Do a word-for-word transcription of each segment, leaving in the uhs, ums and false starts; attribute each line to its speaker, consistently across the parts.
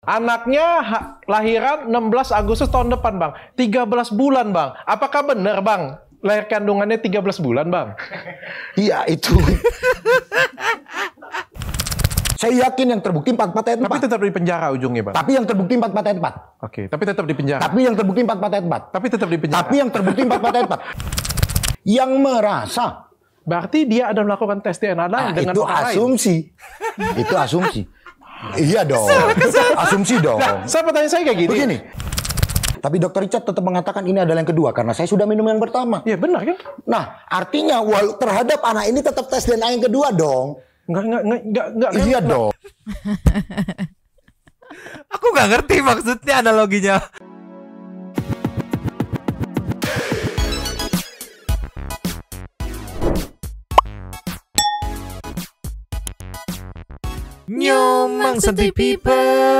Speaker 1: Anaknya lahiran enam belas Agustus tahun depan, Bang. tiga belas bulan, Bang. Apakah benar, Bang? Lahir kandungannya tiga belas bulan, Bang?
Speaker 2: Iya, itu. Saya yakin yang terbukti empat empat ayat empat.
Speaker 1: Tapi tetap di penjara ujungnya, Bang.
Speaker 2: Tapi yang terbukti empat empat ayat empat.
Speaker 1: Oke, tapi tetap di penjara.
Speaker 2: Tapi yang terbukti empat empat ayat empat.
Speaker 1: Tapi tetap di penjara.
Speaker 2: Tapi yang terbukti empat empat ayat empat. Yang merasa.
Speaker 1: Berarti dia ada melakukan tes D N A
Speaker 2: Nah,
Speaker 1: dengan
Speaker 2: itu
Speaker 1: orang
Speaker 2: asumsi. Itu asumsi. Iya dong. Asumsi dong.
Speaker 1: Nah, saya pertanyaan saya kayak gini.
Speaker 2: Begini. Tapi dokter Richard tetap mengatakan ini adalah yang kedua karena saya sudah minum yang pertama.
Speaker 1: Iya benar kan?
Speaker 2: Nah, artinya walau terhadap anak ini tetap tes D N A yang kedua dong.
Speaker 1: Enggak enggak enggak enggak enggak.
Speaker 2: Iya enggak. Dong.
Speaker 3: Aku nggak ngerti maksudnya analoginya. Nyomang santuy people.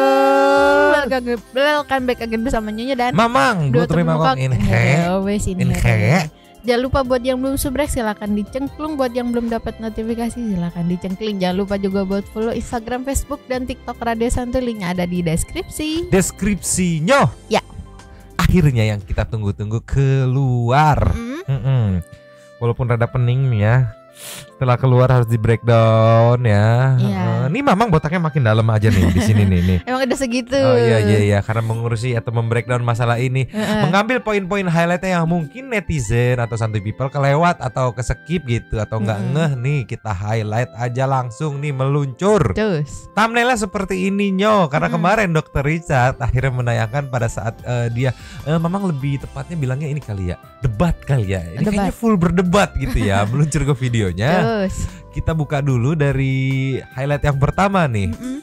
Speaker 4: Welcome, welcome back again bersama Nyonya dan
Speaker 3: Mamang dua terima kok in he in he.
Speaker 4: Jangan lupa buat yang belum subrek silakan dicengklung, buat yang belum dapat notifikasi silakan dicengkling. Jangan lupa juga buat follow Instagram, Facebook dan TikTok Radio Santuy, linknya ada di deskripsi.
Speaker 3: Deskripsinya.
Speaker 4: Ya.
Speaker 3: Akhirnya yang kita tunggu-tunggu keluar. Mm. Mm-mm. Walaupun rada pening nih ya. Setelah keluar harus di breakdown ya.
Speaker 4: Iya.
Speaker 3: Uh, ini Mamang botaknya makin dalam aja nih di sini nih, nih.
Speaker 4: Emang udah segitu.
Speaker 3: Oh iya iya iya karena mengurusi atau membreakdown masalah ini,
Speaker 4: uh-uh.
Speaker 3: mengambil poin-poin highlightnya yang mungkin netizen atau santuy people kelewat atau keskip gitu atau nggak uh-uh. ngeh nih, kita highlight aja langsung nih meluncur.
Speaker 4: Terus.
Speaker 3: Thumbnailnya seperti ini Nyo karena
Speaker 4: uh-uh.
Speaker 3: kemarin dokter Richard akhirnya menayangkan pada saat uh, dia uh, Mamang lebih tepatnya bilangnya ini kali ya, debat kali ya. Ini
Speaker 4: debat.
Speaker 3: Kayaknya full berdebat gitu ya meluncur ke video.
Speaker 4: Terus
Speaker 3: kita buka dulu dari highlight yang pertama nih.
Speaker 4: Mm-mm.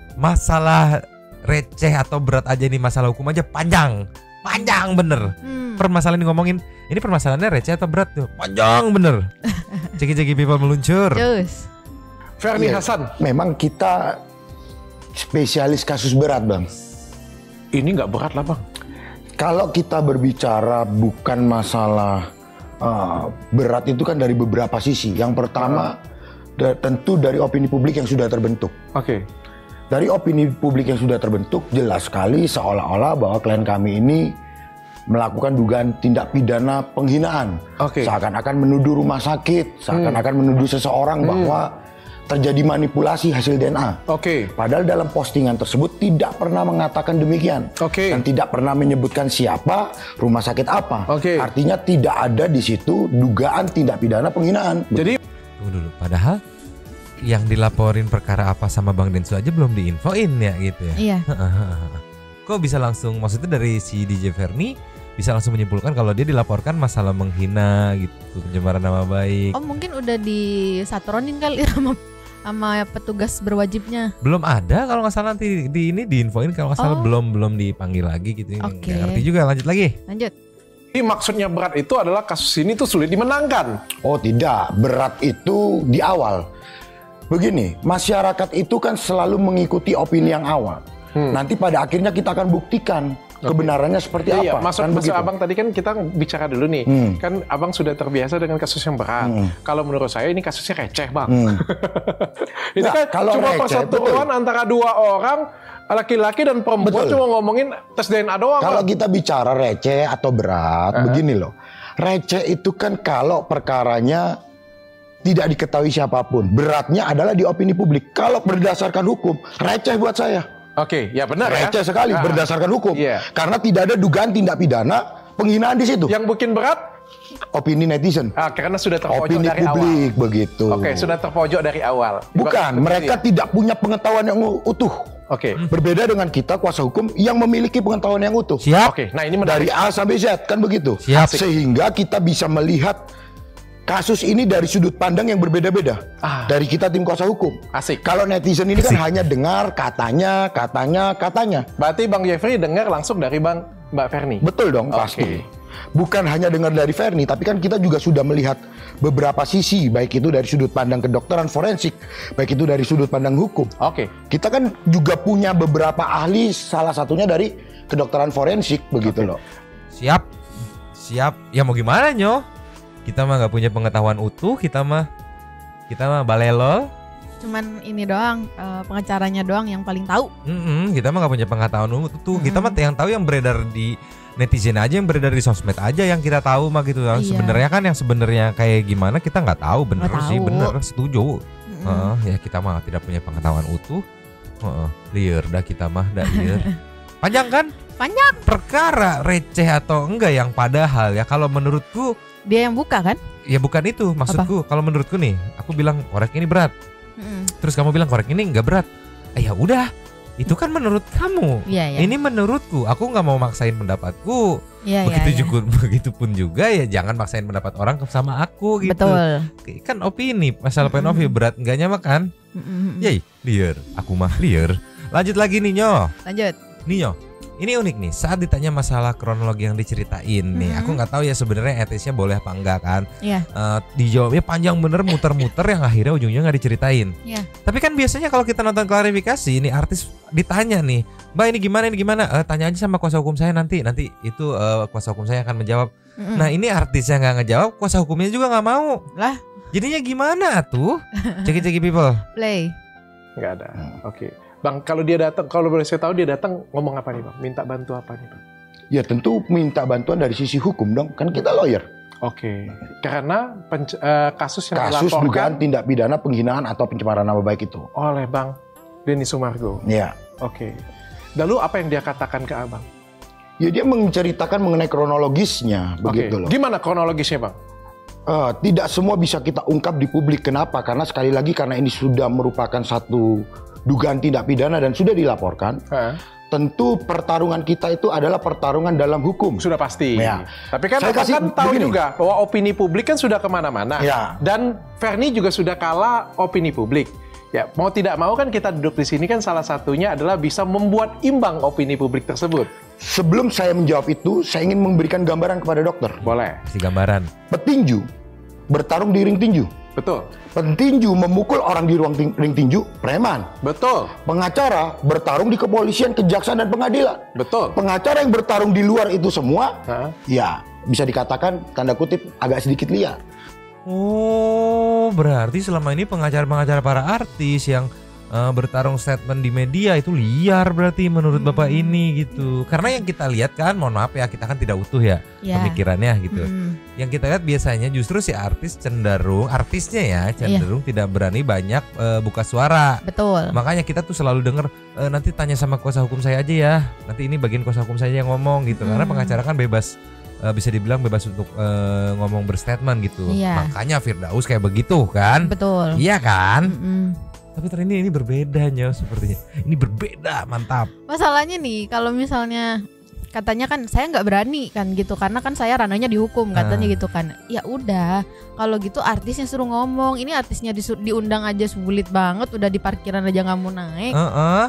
Speaker 3: Masalah receh atau berat aja nih, masalah hukum aja panjang. Panjang bener.
Speaker 4: hmm.
Speaker 3: Permasalahan ini ngomongin ini permasalahannya receh atau berat tuh. Panjang bener. Ceki-ceki people meluncur.
Speaker 4: Terus
Speaker 1: Ferni
Speaker 2: Ya,
Speaker 1: Hasan.
Speaker 2: memang kita spesialis kasus berat, Bang.
Speaker 1: Ini nggak berat lah, Bang.
Speaker 2: Kalau kita berbicara bukan masalah Uh, berat itu kan dari beberapa sisi. Yang pertama da- tentu dari opini publik yang sudah terbentuk.
Speaker 1: Oke. Okay.
Speaker 2: Dari opini publik yang sudah terbentuk jelas sekali seolah-olah bahwa klien kami ini melakukan dugaan tindak pidana penghinaan.
Speaker 1: Oke. Okay.
Speaker 2: Seakan-akan menuduh rumah sakit, seakan-akan
Speaker 1: hmm.
Speaker 2: menuduh seseorang hmm. bahwa terjadi manipulasi hasil D N A.
Speaker 1: Oke. Okay.
Speaker 2: Padahal dalam postingan tersebut tidak pernah mengatakan demikian.
Speaker 1: Oke. Okay.
Speaker 2: Dan tidak pernah menyebutkan siapa, rumah sakit apa.
Speaker 1: Oke. Okay.
Speaker 2: Artinya tidak ada di situ dugaan tindak pidana penghinaan.
Speaker 1: Jadi
Speaker 3: tunggu dulu. Padahal yang dilaporin perkara apa sama Bang Densu aja belum diinfoin ya gitu ya.
Speaker 4: Iya.
Speaker 3: Kok bisa langsung, maksudnya dari si D J Ferni bisa langsung menyimpulkan kalau dia dilaporkan masalah menghina gitu, pencemaran nama baik.
Speaker 4: Oh mungkin udah disatronin kali sama sama petugas berwajibnya.
Speaker 3: Belum ada kalau nggak salah, nanti di ini diinfoin kalau nggak salah.
Speaker 4: Oh.
Speaker 3: belum belum dipanggil lagi gitu.
Speaker 4: Oke.
Speaker 3: Nggak ngerti juga, lanjut lagi.
Speaker 4: Lanjut.
Speaker 1: Jadi maksudnya berat itu adalah kasus ini tuh sulit dimenangkan.
Speaker 2: Oh tidak, berat itu di awal. Begini, masyarakat itu kan selalu mengikuti opini yang awal. Hmm. Nanti pada akhirnya kita akan buktikan kebenarannya seperti
Speaker 1: iya,
Speaker 2: apa.
Speaker 1: Maksud,
Speaker 2: kan
Speaker 1: maksud
Speaker 2: begitu.
Speaker 1: abang tadi kan kita bicara dulu nih,
Speaker 2: hmm.
Speaker 1: kan abang sudah terbiasa dengan kasus yang berat. Hmm. Kalau menurut saya ini kasusnya receh, Bang. Hmm. Ini
Speaker 2: nah,
Speaker 1: kan
Speaker 2: kalau
Speaker 1: cuma
Speaker 2: receh,
Speaker 1: persatuan
Speaker 2: betul.
Speaker 1: antara dua orang, laki-laki dan perempuan,
Speaker 2: Betul.
Speaker 1: cuma ngomongin tes D N A doang.
Speaker 2: Kalau
Speaker 1: Bang.
Speaker 2: kita bicara receh atau berat, uh-huh. begini loh. Receh itu kan kalau perkaranya tidak diketahui siapapun. Beratnya adalah di opini publik. Kalau berdasarkan hukum, receh buat saya.
Speaker 1: Oke, ya benar ya.
Speaker 2: Receh sekali
Speaker 1: ah.
Speaker 2: berdasarkan hukum.
Speaker 1: Yeah.
Speaker 2: Karena tidak ada dugaan tindak pidana penghinaan di situ.
Speaker 1: Yang bikin berat?
Speaker 2: Opini netizen.
Speaker 1: Ah, karena sudah terpojok
Speaker 2: opini
Speaker 1: dari
Speaker 2: publik
Speaker 1: awal.
Speaker 2: begitu.
Speaker 1: Oke, sudah terpojok dari awal.
Speaker 2: Bukan,
Speaker 1: Betul
Speaker 2: mereka
Speaker 1: ya?
Speaker 2: tidak punya pengetahuan yang utuh.
Speaker 1: Oke.
Speaker 2: Berbeda dengan kita kuasa hukum yang memiliki pengetahuan yang utuh.
Speaker 3: Siap.
Speaker 1: Oke, nah ini
Speaker 2: Dari
Speaker 1: menarik.
Speaker 2: A sampai Z kan begitu.
Speaker 3: Siap.
Speaker 2: Sehingga kita bisa melihat kasus ini dari sudut pandang yang berbeda-beda.
Speaker 1: Ah.
Speaker 2: Dari kita tim kuasa hukum.
Speaker 1: Asik.
Speaker 2: Kalau netizen ini kan hanya dengar katanya, katanya, katanya.
Speaker 1: Berarti Bang Jeffrey dengar langsung dari Bang Mbak Ferni.
Speaker 2: Betul dong,
Speaker 1: Oke.
Speaker 2: pasti. Bukan hanya dengar dari Ferni, tapi kan kita juga sudah melihat beberapa sisi, baik itu dari sudut pandang kedokteran forensik, baik itu dari sudut pandang hukum.
Speaker 1: Oke.
Speaker 2: Kita kan juga punya beberapa ahli, salah satunya dari kedokteran forensik, begitu loh.
Speaker 3: Siap. Siap. Ya mau gimana Nyo? Kita mah nggak punya pengetahuan utuh, kita mah kita mah balelol.
Speaker 4: cuman ini doang, uh, pengacaranya doang yang paling tahu.
Speaker 3: Mm-mm, kita mah gak punya pengetahuan umum tuh.
Speaker 4: Mm-mm.
Speaker 3: Kita mah yang tahu yang beredar di netizen aja, yang beredar di sosmed aja yang kita tahu mah gitu.
Speaker 4: Iya.
Speaker 3: Sebenarnya kan yang sebenarnya kayak gimana kita nggak tahu. Bener
Speaker 4: Nggak
Speaker 3: sih,
Speaker 4: tahu.
Speaker 3: bener, setuju.
Speaker 4: Mm-mm.
Speaker 3: Heeh, ya kita mah tidak punya pengetahuan utuh. Heeh, liar dah kita mah, dah liar. Panjang kan?
Speaker 4: Panjang.
Speaker 3: Perkara receh atau enggak yang padahal ya kalau menurutku
Speaker 4: Dia yang buka kan?
Speaker 3: ya bukan itu maksudku. Kalau menurutku nih, aku bilang korek ini berat.
Speaker 4: Mm-mm.
Speaker 3: Terus kamu bilang korek ini enggak berat. Eh, ya udah. Itu kan menurut kamu.
Speaker 4: Iya, iya.
Speaker 3: Ini menurutku. Aku nggak mau maksain pendapatku.
Speaker 4: Iya,
Speaker 3: Begitu
Speaker 4: iya,
Speaker 3: juga begitupun juga ya jangan maksain pendapat orang ke- sama aku
Speaker 4: iya.
Speaker 3: gitu.
Speaker 4: Betul.
Speaker 3: Kan opini, masalah P O V
Speaker 4: Mm-mm.
Speaker 3: berat enggaknya mah kan.
Speaker 4: Mm-mm.
Speaker 3: Yey, liar. Aku mah liar. Lanjut lagi nih, Nyo.
Speaker 4: Lanjut.
Speaker 3: Nio, ini unik nih. Saat ditanya masalah kronologi yang diceritain nih,
Speaker 4: Mhm.
Speaker 3: aku nggak tahu ya sebenarnya etisnya boleh apa enggak kan.
Speaker 4: Iya.
Speaker 3: Eh, dijawabnya panjang bener, muter-muter yang akhirnya ujungnya nggak diceritain.
Speaker 4: Iya.
Speaker 3: Tapi kan biasanya kalau kita nonton klarifikasi, ini artis ditanya nih, Mbak ini gimana ini gimana? Eh, tanya aja sama kuasa hukum saya nanti. Nanti itu eh, kuasa hukum saya akan menjawab.
Speaker 4: Mm-mm.
Speaker 3: Nah ini artis yang nggak ngejawab, kuasa hukumnya juga nggak mau.
Speaker 4: Lah.
Speaker 3: Jadinya gimana tuh? Ceki-ceki people.
Speaker 4: Play.
Speaker 1: Nggak ada. Oke. Bang, kalau dia datang, kalau boleh saya tahu dia datang ngomong apa nih Bang? Minta bantu apa nih Bang?
Speaker 2: Ya tentu minta bantuan dari sisi hukum dong, kan kita lawyer.
Speaker 1: Oke. Karena penc- eh, kasus yang
Speaker 2: Kasus dugaan
Speaker 1: dilaporkan
Speaker 2: tindak pidana penghinaan atau pencemaran nama baik itu.
Speaker 1: oleh Bang Denny Sumargo.
Speaker 2: Ya.
Speaker 1: Oke. Lalu apa yang dia katakan ke Abang?
Speaker 2: Ya dia menceritakan mengenai kronologisnya, begitu
Speaker 1: Oke.
Speaker 2: loh.
Speaker 1: Gimana kronologisnya Bang?
Speaker 2: Eh, tidak semua bisa kita ungkap di publik. Kenapa? Karena sekali lagi karena ini sudah merupakan satu dugaan tindak pidana dan sudah dilaporkan.
Speaker 1: Hah?
Speaker 2: Tentu pertarungan kita itu adalah pertarungan dalam hukum.
Speaker 1: Sudah pasti.
Speaker 2: Ya.
Speaker 1: Tapi kan
Speaker 2: Saya
Speaker 1: Abang
Speaker 2: kasih
Speaker 1: kan tahu
Speaker 2: begini.
Speaker 1: juga bahwa opini publik kan sudah kemana-mana.
Speaker 2: Ya.
Speaker 1: Dan Fernie juga sudah kalah opini publik. Ya, mau tidak mau kan kita duduk di sini kan salah satunya adalah bisa membuat imbang opini publik tersebut.
Speaker 2: Sebelum saya menjawab itu, saya ingin memberikan gambaran kepada dokter.
Speaker 1: Boleh.
Speaker 3: Kasih gambaran.
Speaker 2: Petinju bertarung di ring tinju.
Speaker 1: Betul.
Speaker 2: Petinju memukul orang di ruang ting- ring tinju, preman.
Speaker 1: Betul.
Speaker 2: Pengacara bertarung di kepolisian, kejaksaan, dan pengadilan.
Speaker 1: Betul.
Speaker 2: Pengacara yang bertarung di luar itu semua,
Speaker 1: Hah?
Speaker 2: ya bisa dikatakan tanda kutip agak sedikit liar.
Speaker 3: Oh, berarti selama ini pengacara-pengacara para artis yang eh, bertarung statement di media itu liar berarti menurut Bapak ini gitu. Karena yang kita lihat kan, mohon maaf ya, kita kan tidak utuh ya
Speaker 4: Ya.
Speaker 3: pemikirannya gitu.
Speaker 4: Mm.
Speaker 3: Yang kita lihat biasanya justru si artis cenderung, artisnya ya cenderung tidak berani banyak eh, buka suara.
Speaker 4: Betul.
Speaker 3: Makanya kita tuh selalu denger "Eh, nanti tanya sama kuasa hukum saya aja ya. Nanti ini bagian kuasa hukum saya yang ngomong gitu. Karena
Speaker 4: Hmm.
Speaker 3: pengacara kan bebas, eh, bisa dibilang bebas untuk eh, ngomong berstatement gitu.
Speaker 4: Iya.
Speaker 3: Makanya Firdaus kayak begitu kan?
Speaker 4: Betul.
Speaker 3: Iya kan?
Speaker 4: Mm-mm.
Speaker 3: Tapi ternyata ini, ini berbeda Nyo sepertinya. Ini berbeda, mantap.
Speaker 4: Masalahnya nih kalau misalnya katanya kan saya nggak berani kan gitu karena kan saya ranahnya dihukum katanya
Speaker 3: Ah.
Speaker 4: gitu kan. Ya udah kalau gitu artisnya suruh ngomong. Ini artisnya disur- diundang aja sulit banget, udah di parkiran aja nggak mau naik.
Speaker 3: Heeh.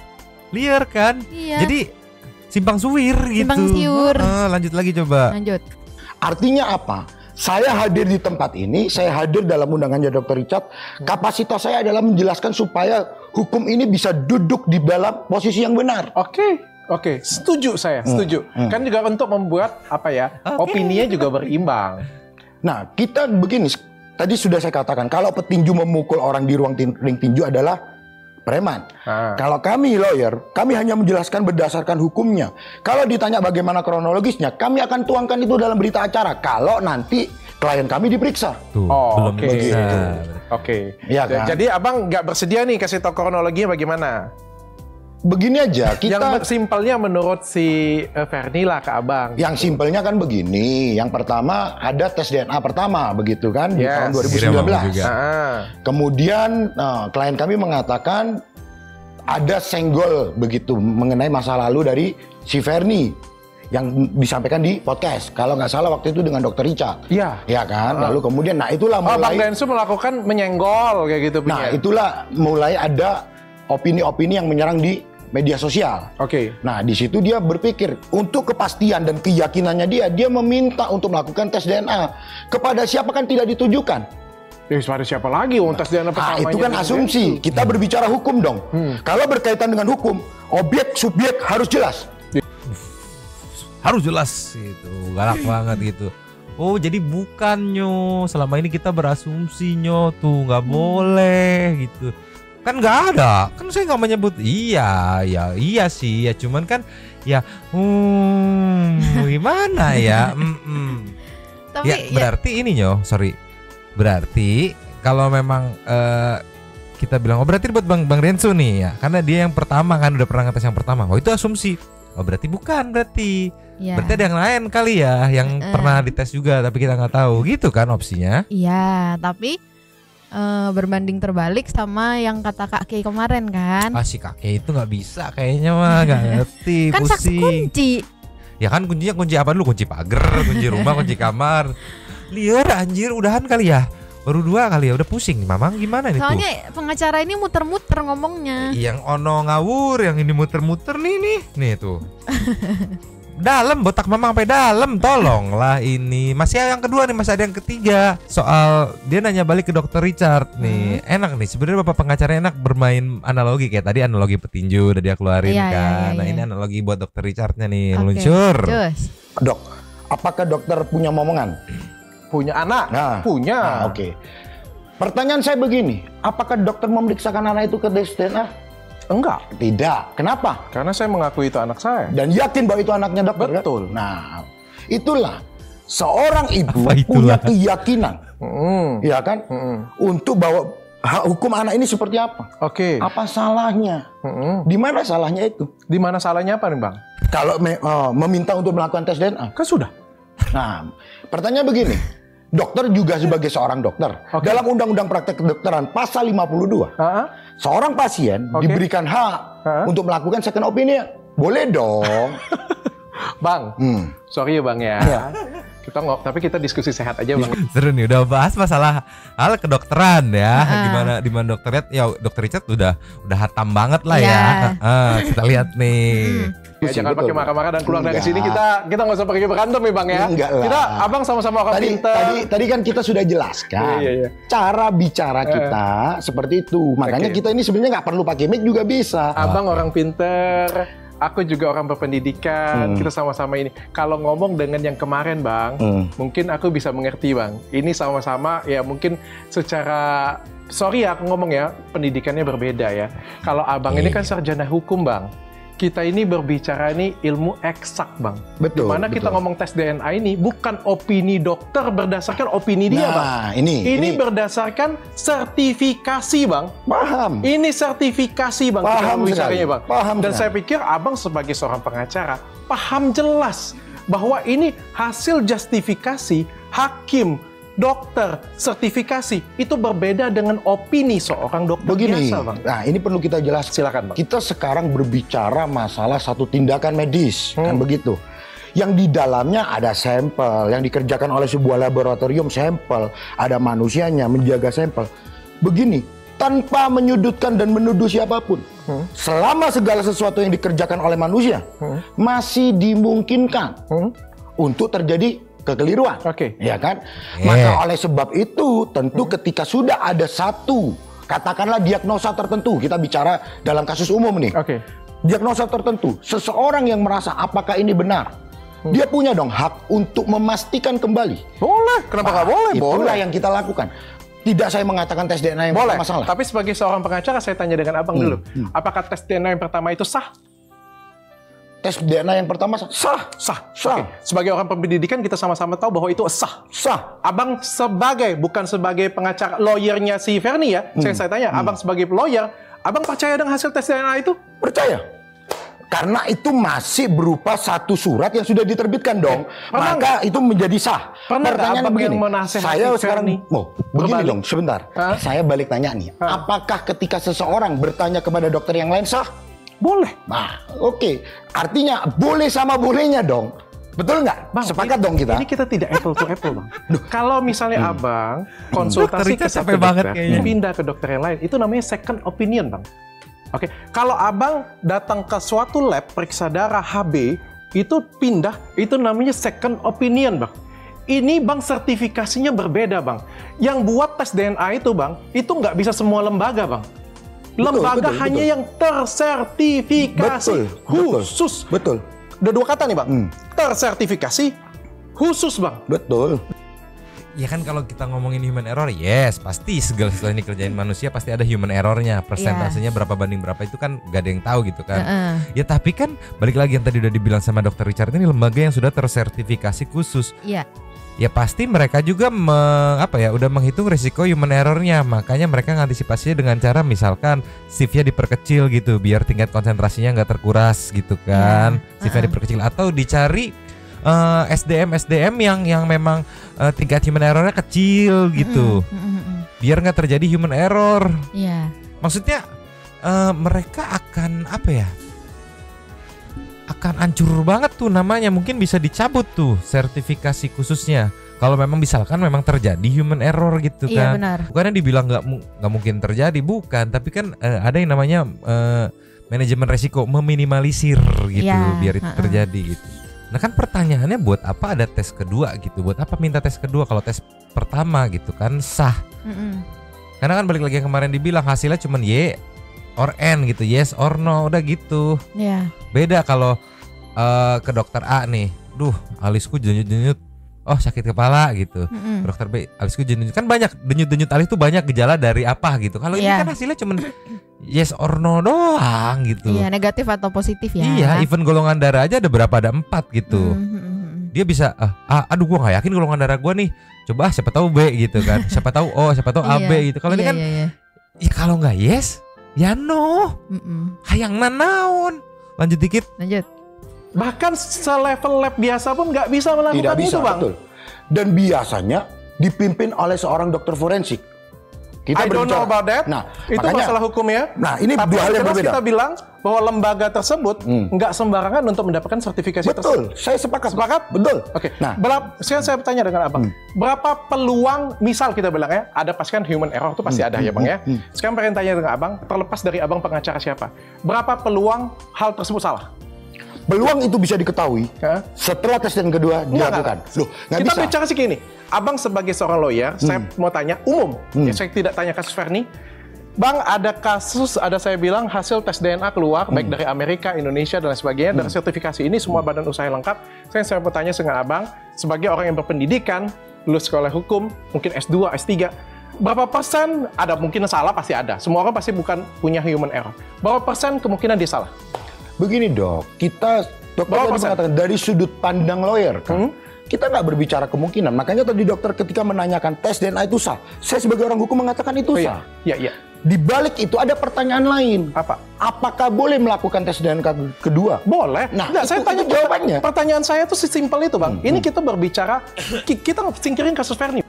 Speaker 3: Liar kan?
Speaker 4: Iya.
Speaker 3: Jadi simpang suwir gitu.
Speaker 4: Simpang siur.
Speaker 3: Heeh, lanjut lagi coba.
Speaker 4: Lanjut.
Speaker 2: Artinya apa? Saya hadir di tempat ini, saya hadir dalam undangannya dokter Richard. Kapasitas saya adalah menjelaskan supaya hukum ini bisa duduk di dalam posisi yang benar.
Speaker 1: Oke. Oke, setuju saya, setuju.
Speaker 2: Hmm.
Speaker 1: Kan juga untuk membuat apa ya?
Speaker 3: Oke.
Speaker 1: Opininya juga berimbang.
Speaker 2: Nah, kita begini, tadi sudah saya katakan, kalau petinju memukul orang di ruang tin- ring tinju adalah preman.
Speaker 1: Nah,
Speaker 2: Kalau kami lawyer, kami hanya menjelaskan berdasarkan hukumnya. Kalau ditanya bagaimana kronologisnya, kami akan tuangkan itu dalam berita acara. Kalau nanti klien kami diperiksa.
Speaker 3: Tuh,
Speaker 1: Oh,
Speaker 3: belum
Speaker 1: oke.
Speaker 3: bisa.
Speaker 1: Oke.
Speaker 2: Iya kan?
Speaker 1: Jadi abang nggak bersedia nih kasih tau kronologinya bagaimana?
Speaker 2: Begini aja,
Speaker 1: Yang
Speaker 2: kita
Speaker 1: simpelnya menurut si eh, Fernie lah ke abang.
Speaker 2: yang simpelnya kan begini. Yang pertama ada tes D N A pertama, begitu kan di
Speaker 1: Yes.
Speaker 2: tahun dua ribu
Speaker 3: Akhirnya
Speaker 2: sembilan
Speaker 3: mau
Speaker 2: belas.
Speaker 3: juga.
Speaker 1: Ah,
Speaker 2: Kemudian nah, klien kami mengatakan ada senggol begitu mengenai masa lalu dari si Fernie yang disampaikan di podcast. Kalau nggak salah waktu itu dengan dokter Richard.
Speaker 1: iya.
Speaker 2: Ya kan?
Speaker 1: Ah.
Speaker 2: Lalu kemudian nah itulah
Speaker 1: Oh, Bang
Speaker 2: mulai
Speaker 1: Densu melakukan menyenggol kayak gitu
Speaker 2: Nah,
Speaker 1: punya.
Speaker 2: itulah mulai ada opini-opini yang menyerang di media sosial.
Speaker 1: Oke.
Speaker 2: Nah, di situ dia berpikir untuk kepastian dan keyakinannya dia, dia meminta untuk melakukan tes D N A. Kepada siapa kan tidak ditujukan.
Speaker 1: Ya, pada siapa lagi? Wong tes D N A
Speaker 2: Ah,
Speaker 1: pertamanya
Speaker 2: itu kan
Speaker 1: Bang
Speaker 2: asumsi.
Speaker 1: Densu.
Speaker 2: Kita berbicara hukum dong.
Speaker 1: Hmm.
Speaker 2: Kalau berkaitan dengan hukum, objek subjek harus jelas.
Speaker 3: Harus jelas gitu. Galak banget gitu. Oh jadi bukan Nyo, selama ini kita berasumsi Nyo tuh nggak boleh gitu. Kan nggak ada, kan saya nggak menyebut iya, ya iya sih ya, cuman kan ya hmm, gimana ya? Mm-mm.
Speaker 4: Tapi
Speaker 3: Ya
Speaker 4: ya,
Speaker 3: berarti ini Nyo, sorry, berarti kalau memang eh, kita bilang oh berarti buat Bang Bang Renzo nih ya, karena dia yang pertama kan udah pernah ngetes yang pertama, oh itu asumsi, oh berarti bukan berarti.
Speaker 4: ya.
Speaker 3: Berarti ada yang lain kali ya yang
Speaker 4: Eh-eh.
Speaker 3: pernah dites juga tapi kita nggak tahu gitu kan opsinya.
Speaker 4: Iya, tapi eh, berbanding terbalik sama yang kata Kak Kay kemarin kan.
Speaker 3: Ah si kakek itu nggak bisa kayaknya mah nggak ngerti,
Speaker 4: Kan saksi
Speaker 3: pusing.
Speaker 4: kunci.
Speaker 3: Ya kan kuncinya kunci apa dulu? Kunci pagar, kunci rumah, kunci kamar. Liar anjir udahan kali ya. Baru dua kali ya udah pusing. Mamang gimana nih tuh?
Speaker 4: Soalnya pengacara ini muter-muter ngomongnya.
Speaker 3: Yang ono ngawur, yang ini muter-muter nih nih. Nih tuh. Dalam botak mamang sampai dalam, tolonglah ini. Masih yang kedua nih, masih ada yang ketiga. Soal dia nanya balik ke dokter Richard nih.
Speaker 4: Hmm.
Speaker 3: Enak nih sebenarnya Bapak pengacara enak bermain analogi kayak tadi analogi petinju udah dia keluarin
Speaker 4: Iya,
Speaker 3: kan.
Speaker 4: iya, iya,
Speaker 3: Nah,
Speaker 4: iya.
Speaker 3: ini analogi buat dokter Richardnya nih,
Speaker 4: Oke,
Speaker 3: luncur.
Speaker 4: Cus.
Speaker 2: Dok, apakah dokter punya momongan?
Speaker 1: Punya anak?
Speaker 2: Nah,
Speaker 1: Punya.
Speaker 2: Nah, oke. Pertanyaan saya begini, apakah dokter memeriksakan anak itu ke tes D N A?
Speaker 1: Enggak.
Speaker 2: Tidak. Kenapa?
Speaker 1: Karena saya mengakui itu anak saya.
Speaker 2: Dan yakin bahwa itu anaknya dokter. kan?
Speaker 1: Betul.
Speaker 2: Nah, itulah seorang ibu
Speaker 3: Apa
Speaker 2: punya
Speaker 3: itulah?
Speaker 2: keyakinan,
Speaker 1: Mm.
Speaker 2: ya kan,
Speaker 1: Mm-mm.
Speaker 2: untuk bahwa hak hukum anak ini seperti apa.
Speaker 1: Oke.
Speaker 2: Apa salahnya?
Speaker 1: Mm-mm.
Speaker 2: Di mana salahnya itu?
Speaker 1: Di mana salahnya apa nih Bang?
Speaker 2: Kalau me- eh, meminta untuk melakukan tes D N A.
Speaker 1: Kan sudah.
Speaker 2: Nah, pertanyaan begini. Dokter juga sebagai seorang dokter.
Speaker 1: Oke.
Speaker 2: Dalam Undang-Undang Praktek Kedokteran pasal lima puluh dua,
Speaker 1: Ah,
Speaker 2: seorang pasien
Speaker 1: Oke.
Speaker 2: diberikan hak
Speaker 1: Ha?
Speaker 2: untuk melakukan second opinion. Boleh dong.
Speaker 1: Bang,
Speaker 2: Hmm.
Speaker 1: sorry ya Bang ya.
Speaker 2: Iya.
Speaker 1: Kita ngok, tapi kita diskusi sehat aja Bang.
Speaker 3: Seru nih udah bahas masalah hal kedokteran ya.
Speaker 4: Ah.
Speaker 3: Gimana di mana dokter Richard ya dokter Richard udah udah hatam banget lah ya.
Speaker 4: Ya.
Speaker 3: Ah, kita lihat nih.
Speaker 1: Ya, jangan
Speaker 2: Betul,
Speaker 1: pakai marah-marah dan keluar dari
Speaker 2: Enggak.
Speaker 1: sini kita kita nggak usah pakai berantem ya Bang ya.
Speaker 2: Enggak lah.
Speaker 1: Kita Abang sama-sama orang
Speaker 2: Tadi,
Speaker 1: pintar.
Speaker 2: tadi, tadi kan kita sudah jelaskan
Speaker 1: Iya, iya.
Speaker 2: cara bicara kita seperti itu. Makanya
Speaker 1: Oke.
Speaker 2: kita ini sebenarnya nggak perlu pakai mic juga bisa.
Speaker 1: Abang orang pinter, aku juga orang berpendidikan,
Speaker 2: Hmm.
Speaker 1: kita sama-sama ini. Kalau ngomong dengan yang kemarin Bang,
Speaker 2: Hmm.
Speaker 1: mungkin aku bisa mengerti Bang. Ini sama-sama ya mungkin secara, sorry ya aku ngomong ya, pendidikannya berbeda ya. Kalau Abang ini kan sarjana hukum Bang. Kita ini berbicara ini ilmu eksak Bang.
Speaker 2: Betul.
Speaker 1: Dimana kita
Speaker 2: betul.
Speaker 1: ngomong tes D N A ini bukan opini dokter berdasarkan opini dia Bang.
Speaker 2: Nah, ini,
Speaker 1: Ini,
Speaker 2: ini
Speaker 1: berdasarkan sertifikasi Bang.
Speaker 2: paham.
Speaker 1: Ini sertifikasi Bang, kita
Speaker 2: Paham
Speaker 1: berbicaranya
Speaker 2: sekali.
Speaker 1: Bang.
Speaker 2: Paham
Speaker 1: Dan
Speaker 2: sekali.
Speaker 1: saya pikir Abang sebagai seorang pengacara paham jelas bahwa ini hasil justifikasi hakim, dokter, sertifikasi itu berbeda dengan opini seorang dokter
Speaker 2: Begini,
Speaker 1: biasa Bang.
Speaker 2: nah ini perlu kita jelaskan.
Speaker 1: Silakan Bang.
Speaker 2: Kita sekarang berbicara masalah satu tindakan medis, kan
Speaker 1: Hmm.
Speaker 2: begitu. Yang di dalamnya ada sampel yang dikerjakan oleh sebuah laboratorium, sampel, ada manusianya menjaga sampel. Begini, tanpa menyudutkan dan menuduh siapapun,
Speaker 1: Hmm.
Speaker 2: selama segala sesuatu yang dikerjakan oleh manusia
Speaker 1: Hmm.
Speaker 2: masih dimungkinkan
Speaker 1: Hmm?
Speaker 2: untuk terjadi kekeliruan.
Speaker 1: Oke.
Speaker 2: Ya kan?
Speaker 3: Eh.
Speaker 2: Maka oleh sebab itu tentu ketika sudah ada satu katakanlah diagnosa tertentu, kita bicara dalam kasus umum nih.
Speaker 1: Oke.
Speaker 2: Diagnosa tertentu, seseorang yang merasa apakah ini benar, dia punya dong hak untuk memastikan kembali.
Speaker 1: Boleh, kenapa nggak boleh?
Speaker 2: Itulah
Speaker 1: Boleh.
Speaker 2: yang kita lakukan. Tidak saya mengatakan tes D N A yang
Speaker 1: Boleh.
Speaker 2: masalah.
Speaker 1: Tapi sebagai seorang pengacara saya tanya dengan Abang
Speaker 2: Hmm,
Speaker 1: dulu. Apakah tes D N A yang pertama itu sah?
Speaker 2: Tes D N A yang pertama sah,
Speaker 1: Sah.
Speaker 2: Sah.
Speaker 1: Oke. Sebagai orang pendidikan kita sama-sama tahu bahwa itu sah.
Speaker 2: sah.
Speaker 1: Abang sebagai, bukan sebagai pengacara lawyernya si Ferni ya, saya, saya tanya, Abang sebagai lawyer, Abang percaya dengan hasil tes D N A itu?
Speaker 2: Percaya. Karena itu masih berupa satu surat yang sudah diterbitkan dong.
Speaker 1: pernah
Speaker 2: Maka itu menjadi sah.
Speaker 1: Pernah nggak
Speaker 2: Pertanyaannya
Speaker 1: abang
Speaker 2: begini,
Speaker 1: yang menasehati
Speaker 2: saya sekarang,
Speaker 1: Ferni
Speaker 2: oh, begini
Speaker 1: berbalik?
Speaker 2: dong, sebentar.
Speaker 1: Hah?
Speaker 2: Saya balik tanya nih,
Speaker 1: Hah?
Speaker 2: apakah ketika seseorang bertanya kepada dokter yang lain sah?
Speaker 1: Boleh.
Speaker 2: Nah, oke. Artinya boleh sama bolehnya dong. Betul nggak?
Speaker 1: Bang,
Speaker 2: Sepakat
Speaker 1: ini-
Speaker 2: dong kita?
Speaker 1: Ini kita tidak apple to apple, Bang. Kalau misalnya Abang konsultasi
Speaker 3: Dokter
Speaker 1: ke
Speaker 3: Richard
Speaker 1: satu
Speaker 3: capek banget
Speaker 1: dokter,
Speaker 3: kayaknya.
Speaker 1: pindah ke dokter yang lain, itu namanya second opinion, Bang. Oke, kalau Abang datang ke suatu lab periksa darah H B, itu pindah, itu namanya second opinion, Bang. Ini Bang sertifikasinya berbeda, Bang. Yang buat tes D N A itu, Bang, itu nggak bisa semua lembaga, Bang. Lembaga
Speaker 2: betul,
Speaker 1: hanya
Speaker 2: betul.
Speaker 1: yang tersertifikasi
Speaker 2: Betul, betul.
Speaker 1: khusus.
Speaker 2: Betul.
Speaker 1: Ada dua kata nih Bang,
Speaker 2: Hmm.
Speaker 1: tersertifikasi khusus bang.
Speaker 2: Betul.
Speaker 3: Ya kan kalau kita ngomongin human error, yes pasti segala sesuatu yang dikerjain manusia pasti ada human errornya. Persentasenya berapa banding berapa itu kan gak ada yang tahu gitu kan.
Speaker 4: Heeh.
Speaker 3: Ya tapi kan balik lagi yang tadi udah dibilang sama dokter Richard, ini lembaga yang sudah tersertifikasi khusus.
Speaker 4: Iya.
Speaker 3: Ya pasti mereka juga me, apa ya udah menghitung risiko human errornya. Makanya mereka ngantisipasinya dengan cara misalkan shiftnya diperkecil gitu biar tingkat konsentrasinya nggak terkuras gitu kan.
Speaker 4: Ya,
Speaker 3: Shiftnya
Speaker 4: uh-uh.
Speaker 3: diperkecil atau dicari uh, S D M S D M yang yang memang uh, tingkat human errornya kecil gitu.
Speaker 4: Mm-mm, mm-mm.
Speaker 3: Biar nggak terjadi human error.
Speaker 4: Iya.
Speaker 3: Maksudnya uh, mereka akan apa ya? Akan hancur banget tuh namanya, mungkin bisa dicabut tuh sertifikasi khususnya kalau memang misalkan memang terjadi human error gitu
Speaker 4: Iya
Speaker 3: kan.
Speaker 4: benar.
Speaker 3: Bukannya dibilang nggak mu- nggak mungkin terjadi, bukan, tapi kan uh, ada yang namanya uh, manajemen resiko, meminimalisir gitu
Speaker 4: Iya,
Speaker 3: biar itu
Speaker 4: uh-uh.
Speaker 3: terjadi gitu. Nah kan pertanyaannya buat apa ada tes kedua gitu, buat apa minta tes kedua kalau tes pertama gitu kan sah.
Speaker 4: Mm-mm.
Speaker 3: Karena kan balik lagi yang kemarin dibilang hasilnya cuman Y or N gitu, yes or no, udah gitu.
Speaker 4: Iya.
Speaker 3: Beda kalau uh, ke dokter A nih, duh alisku denyut-denyut, oh sakit kepala gitu.
Speaker 4: Mm-mm.
Speaker 3: Ke dokter B, alisku denyut, kan banyak denyut-denyut alis tuh banyak gejala dari apa gitu. Kalau ini
Speaker 4: Iya.
Speaker 3: kan hasilnya cuman yes or no doang gitu.
Speaker 4: Iya, negatif atau positif ya.
Speaker 3: Iya, even golongan darah aja ada berapa, ada empat gitu.
Speaker 4: Mm, mm, mm, mm.
Speaker 3: Dia bisa, ah, ah aduh gua nggak yakin golongan darah gua nih. Coba ah, siapa tahu B gitu kan, siapa tahu O, siapa tahu A B
Speaker 4: Iya,
Speaker 3: gitu. Kalau ini
Speaker 4: iya,
Speaker 3: kan,
Speaker 4: iya, iya.
Speaker 3: ya kalau nggak yes, ya no.
Speaker 4: Mm-mm.
Speaker 3: Hayang nanaon. Lanjut dikit.
Speaker 4: Lanjut.
Speaker 1: Bahkan selevel lab biasa pun nggak bisa melakukan
Speaker 2: Tidak bisa,
Speaker 1: itu bang.
Speaker 2: betul. Dan biasanya dipimpin oleh seorang dokter forensik. Kita
Speaker 1: I don't know about that.
Speaker 2: Nah,
Speaker 1: Itu
Speaker 2: makanya,
Speaker 1: masalah hukumnya.
Speaker 2: Nah, ini
Speaker 1: Tapi
Speaker 2: dua hal yang
Speaker 1: jelas
Speaker 2: berbeda.
Speaker 1: kita bilang bahwa lembaga tersebut
Speaker 2: Hmm.
Speaker 1: nggak sembarangan untuk mendapatkan sertifikasi tersebut.
Speaker 2: Betul, saya sepakat.
Speaker 1: Sepakat?
Speaker 2: Betul.
Speaker 1: Oke.
Speaker 2: Nah,
Speaker 1: Berapa, sekarang saya bertanya dengan abang, berapa peluang, misal kita bilang ya, ada pasti kan human error itu pasti ada ya bang ya. Sekarang pengen tanya dengan abang, terlepas dari abang pengacara siapa, berapa peluang hal tersebut salah?
Speaker 2: peluang itu bisa diketahui
Speaker 1: Hah?
Speaker 2: setelah tes dan kedua dilakukan. Loh, nggak
Speaker 1: Kita
Speaker 2: bisa.
Speaker 1: bicara sih gini, abang sebagai seorang lawyer, saya mau tanya umum, ya, saya tidak tanya kasus Ferni. Bang, ada kasus, ada saya bilang hasil tes D N A keluar, baik dari Amerika, Indonesia, dan lain sebagainya, dari sertifikasi ini semua badan usaha yang lengkap. Saya saya bertanya dengan abang, sebagai orang yang berpendidikan, lulus sekolah hukum, mungkin S dua, S tiga, berapa persen, ada mungkin salah, pasti ada. Semua orang pasti bukan punya human error. Berapa persen kemungkinan dia salah?
Speaker 2: Begini dok, kita dokter
Speaker 1: Berapa
Speaker 2: tadi
Speaker 1: persen?
Speaker 2: mengatakan dari sudut pandang lawyer kan,
Speaker 1: Hmm?
Speaker 2: kita nggak berbicara kemungkinan. Makanya tadi dokter ketika menanyakan tes D N A itu sah, saya sebagai orang hukum mengatakan itu
Speaker 1: Oh,
Speaker 2: sah.
Speaker 1: iya, iya, iya.
Speaker 2: Di balik itu ada pertanyaan lain.
Speaker 1: Apa?
Speaker 2: Apakah boleh melakukan tes D N A ke- kedua?
Speaker 1: Boleh.
Speaker 2: Nah,
Speaker 1: Nggak, saya
Speaker 2: itu-
Speaker 1: tanya
Speaker 2: itu jawabannya.
Speaker 1: Pertanyaan saya tuh sesimpel itu, Bang. Ini kita berbicara, ki- kita singkirin kasus Ferni.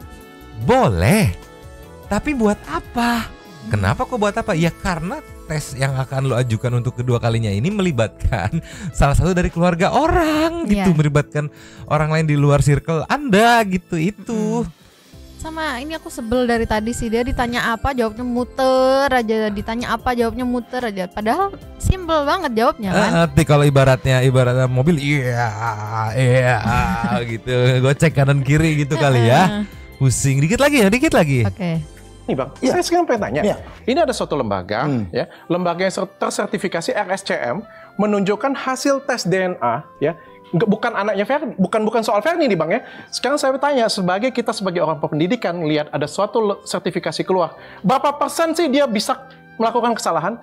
Speaker 3: Boleh. Tapi buat apa? Kenapa kok buat apa? Ya karena tes yang akan lo ajukan untuk kedua kalinya ini melibatkan salah satu dari keluarga orang gitu,
Speaker 4: Iya.
Speaker 3: melibatkan orang lain di luar circle Anda gitu itu.
Speaker 4: Sama ini aku sebel dari tadi sih, dia ditanya apa jawabnya muter aja, ditanya apa jawabnya muter aja. Padahal simple banget jawabnya kan.
Speaker 3: Eh, Nanti kalau ibaratnya ibaratnya mobil iya iya gitu, gocek kanan kiri gitu kali ya. Pusing dikit lagi ya, dikit lagi.
Speaker 4: Oke.
Speaker 1: Nih, Bang.
Speaker 2: Iya.
Speaker 1: Saya sekarang pengen tanya.
Speaker 2: Iya.
Speaker 1: Ini ada suatu lembaga,
Speaker 2: Hmm.
Speaker 1: ya, lembaga yang ser- tersertifikasi R S C M menunjukkan hasil tes D N A, ya. Nggak, bukan anaknya Ferni, bukan bukan soal Ferni nih, Bang ya. Sekarang saya bertanya, sebagai kita sebagai orang pendidikan lihat ada suatu le- sertifikasi keluar, berapa persen sih dia bisa melakukan kesalahan?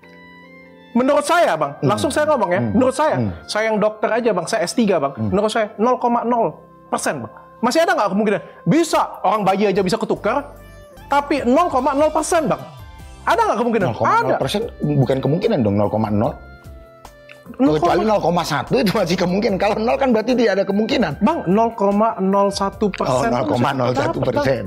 Speaker 1: Menurut saya, Bang, langsung saya ngomong ya. Menurut saya, saya yang dokter aja, Bang, saya S tiga, Bang. Menurut saya nol koma nol persen, Bang. Masih ada nggak kemungkinan? Bisa, orang bayi aja bisa ketukar, tapi nol koma nol persen, Bang. Ada nggak kemungkinan?
Speaker 2: nol koma nol
Speaker 1: Ada.
Speaker 2: persen bukan kemungkinan dong, nol koma nol. Kecuali nol koma satu itu masih kemungkinan. Kalau nol kan berarti tidak ada kemungkinan.
Speaker 1: Bang, nol koma nol satu
Speaker 2: Oh,
Speaker 1: persen.
Speaker 2: nol koma nol satu persen.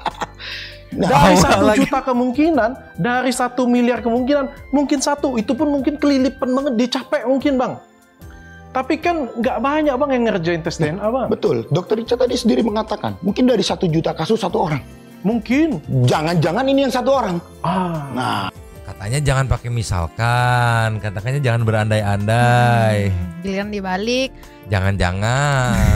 Speaker 2: Nah,
Speaker 1: Dari
Speaker 3: awal
Speaker 1: satu
Speaker 3: lagi.
Speaker 1: juta kemungkinan, dari satu miliar kemungkinan, mungkin satu, itu pun mungkin kelilipan banget, dicapai mungkin, Bang. Tapi kan nggak banyak, Bang, yang ngerjain tes D N A, Bang.
Speaker 2: betul. Dokter Richard tadi sendiri mengatakan, mungkin dari satu juta kasus satu orang.
Speaker 1: Mungkin.
Speaker 2: Jangan-jangan ini yang satu orang.
Speaker 1: Ah,
Speaker 2: Nah,
Speaker 3: Katanya jangan pakai misalkan, katakannya jangan berandai-andai.
Speaker 4: Giliran dibalik.
Speaker 3: Jangan-jangan.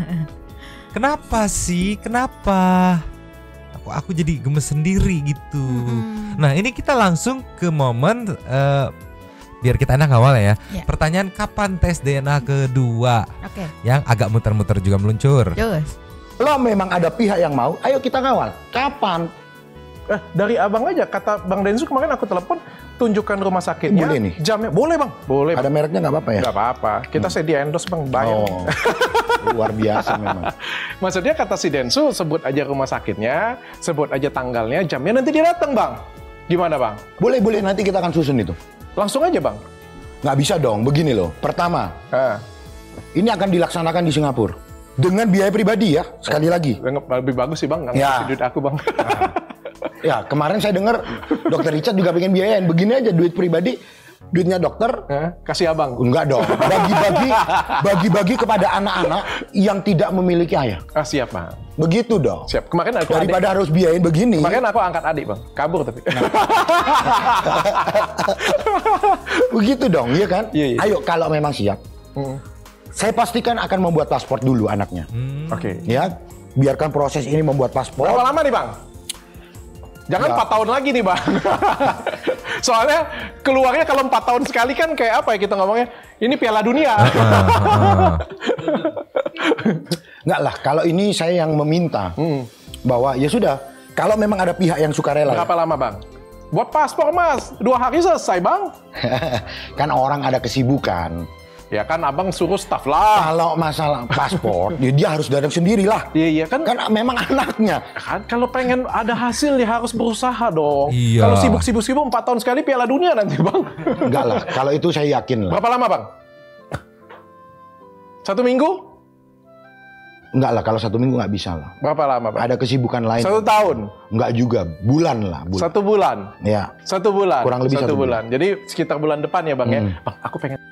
Speaker 3: Kenapa sih? Kenapa? Aku aku jadi gemes sendiri gitu.
Speaker 4: Mm-mm.
Speaker 3: Nah, ini kita langsung ke momen eh, biar kita enak awal ya.
Speaker 4: Ya.
Speaker 3: Pertanyaan kapan tes D N A kedua?
Speaker 4: Oke. Oke.
Speaker 3: yang agak muter-muter juga meluncur.
Speaker 4: Terus.
Speaker 2: Lo memang ada pihak yang mau, ayo kita ngawal. Kapan?
Speaker 1: Eh, dari abang aja, kata Bang Densu kemarin aku telepon, tunjukkan rumah sakitnya.
Speaker 2: Boleh nih?
Speaker 1: Jamnya, boleh bang, boleh.
Speaker 2: Ada mereknya nggak apa-apa ya?
Speaker 1: Nggak apa-apa, kita hmm. sedia endorse bang, bayar.
Speaker 2: Oh, luar biasa memang.
Speaker 1: Maksudnya kata si Densu, sebut aja rumah sakitnya, sebut aja tanggalnya, jamnya, nanti dia datang bang. Gimana bang?
Speaker 2: Boleh, boleh, nanti kita akan susun itu.
Speaker 1: Langsung aja bang?
Speaker 2: Nggak bisa dong, begini loh. Pertama,
Speaker 1: Ah.
Speaker 2: ini akan dilaksanakan di Singapura. Dengan biaya pribadi ya, sekali lagi.
Speaker 1: Lebih bagus sih bang, nggak
Speaker 2: Ya.
Speaker 1: ngasih duit aku bang.
Speaker 2: Ya, kemarin saya dengar dokter Richard juga pengen biayain. Begini aja, duit pribadi, duitnya dokter.
Speaker 1: Eh, kasih abang.
Speaker 2: Enggak dong, bagi-bagi bagi-bagi kepada anak-anak yang tidak memiliki ayah.
Speaker 1: Ah, siap bang.
Speaker 2: Begitu dong.
Speaker 1: Siap. Kemarin aku
Speaker 2: Daripada
Speaker 1: adik.
Speaker 2: harus biayain begini.
Speaker 1: Kemarin aku angkat adik bang, kabur tapi.
Speaker 2: Begitu dong, iya kan?
Speaker 1: Iya, iya.
Speaker 2: Ayo kalau memang siap.
Speaker 1: Hmm.
Speaker 2: Saya pastikan akan membuat paspor dulu anaknya.
Speaker 3: Hmm.
Speaker 1: Oke.
Speaker 2: Ya, biarkan proses ini membuat paspor.
Speaker 1: Berapa lama nih bang? Jangan
Speaker 2: Ya.
Speaker 1: empat tahun lagi nih bang. Soalnya keluarnya kalau empat tahun sekali kan kayak apa ya kita ngomongnya? Ini Piala Dunia.
Speaker 3: Ah, ah.
Speaker 2: Enggak lah, kalau ini saya yang meminta
Speaker 1: Hmm.
Speaker 2: bahwa ya sudah, kalau memang ada pihak yang sukarela.
Speaker 1: Berapa lama bang? Buat paspor mas, dua hari selesai bang.
Speaker 2: Kan orang ada kesibukan.
Speaker 1: Ya kan abang suruh staff lah.
Speaker 2: Kalau masalah paspor, ya dia harus datang sendiri lah.
Speaker 1: Iya iya kan.
Speaker 2: Kan memang anaknya.
Speaker 1: Kan kalau pengen ada hasil ya harus berusaha dong.
Speaker 3: Iya.
Speaker 1: Kalau sibuk-sibuk-sibuk empat tahun sekali Piala Dunia nanti bang.
Speaker 2: Enggak lah, kalau itu saya yakin lah.
Speaker 1: Berapa lama bang? Satu minggu?
Speaker 2: Enggak lah, kalau satu minggu nggak bisa lah.
Speaker 1: Berapa lama bang?
Speaker 2: Ada kesibukan lain.
Speaker 1: Satu tahun?
Speaker 2: Enggak juga, bulan lah. Bulan.
Speaker 1: Satu bulan?
Speaker 2: Ya.
Speaker 1: Satu bulan?
Speaker 2: Kurang lebih
Speaker 1: satu,
Speaker 2: satu
Speaker 1: bulan. Jadi sekitar bulan depan ya bang ya?
Speaker 2: Hmm.
Speaker 1: Bang aku pengen.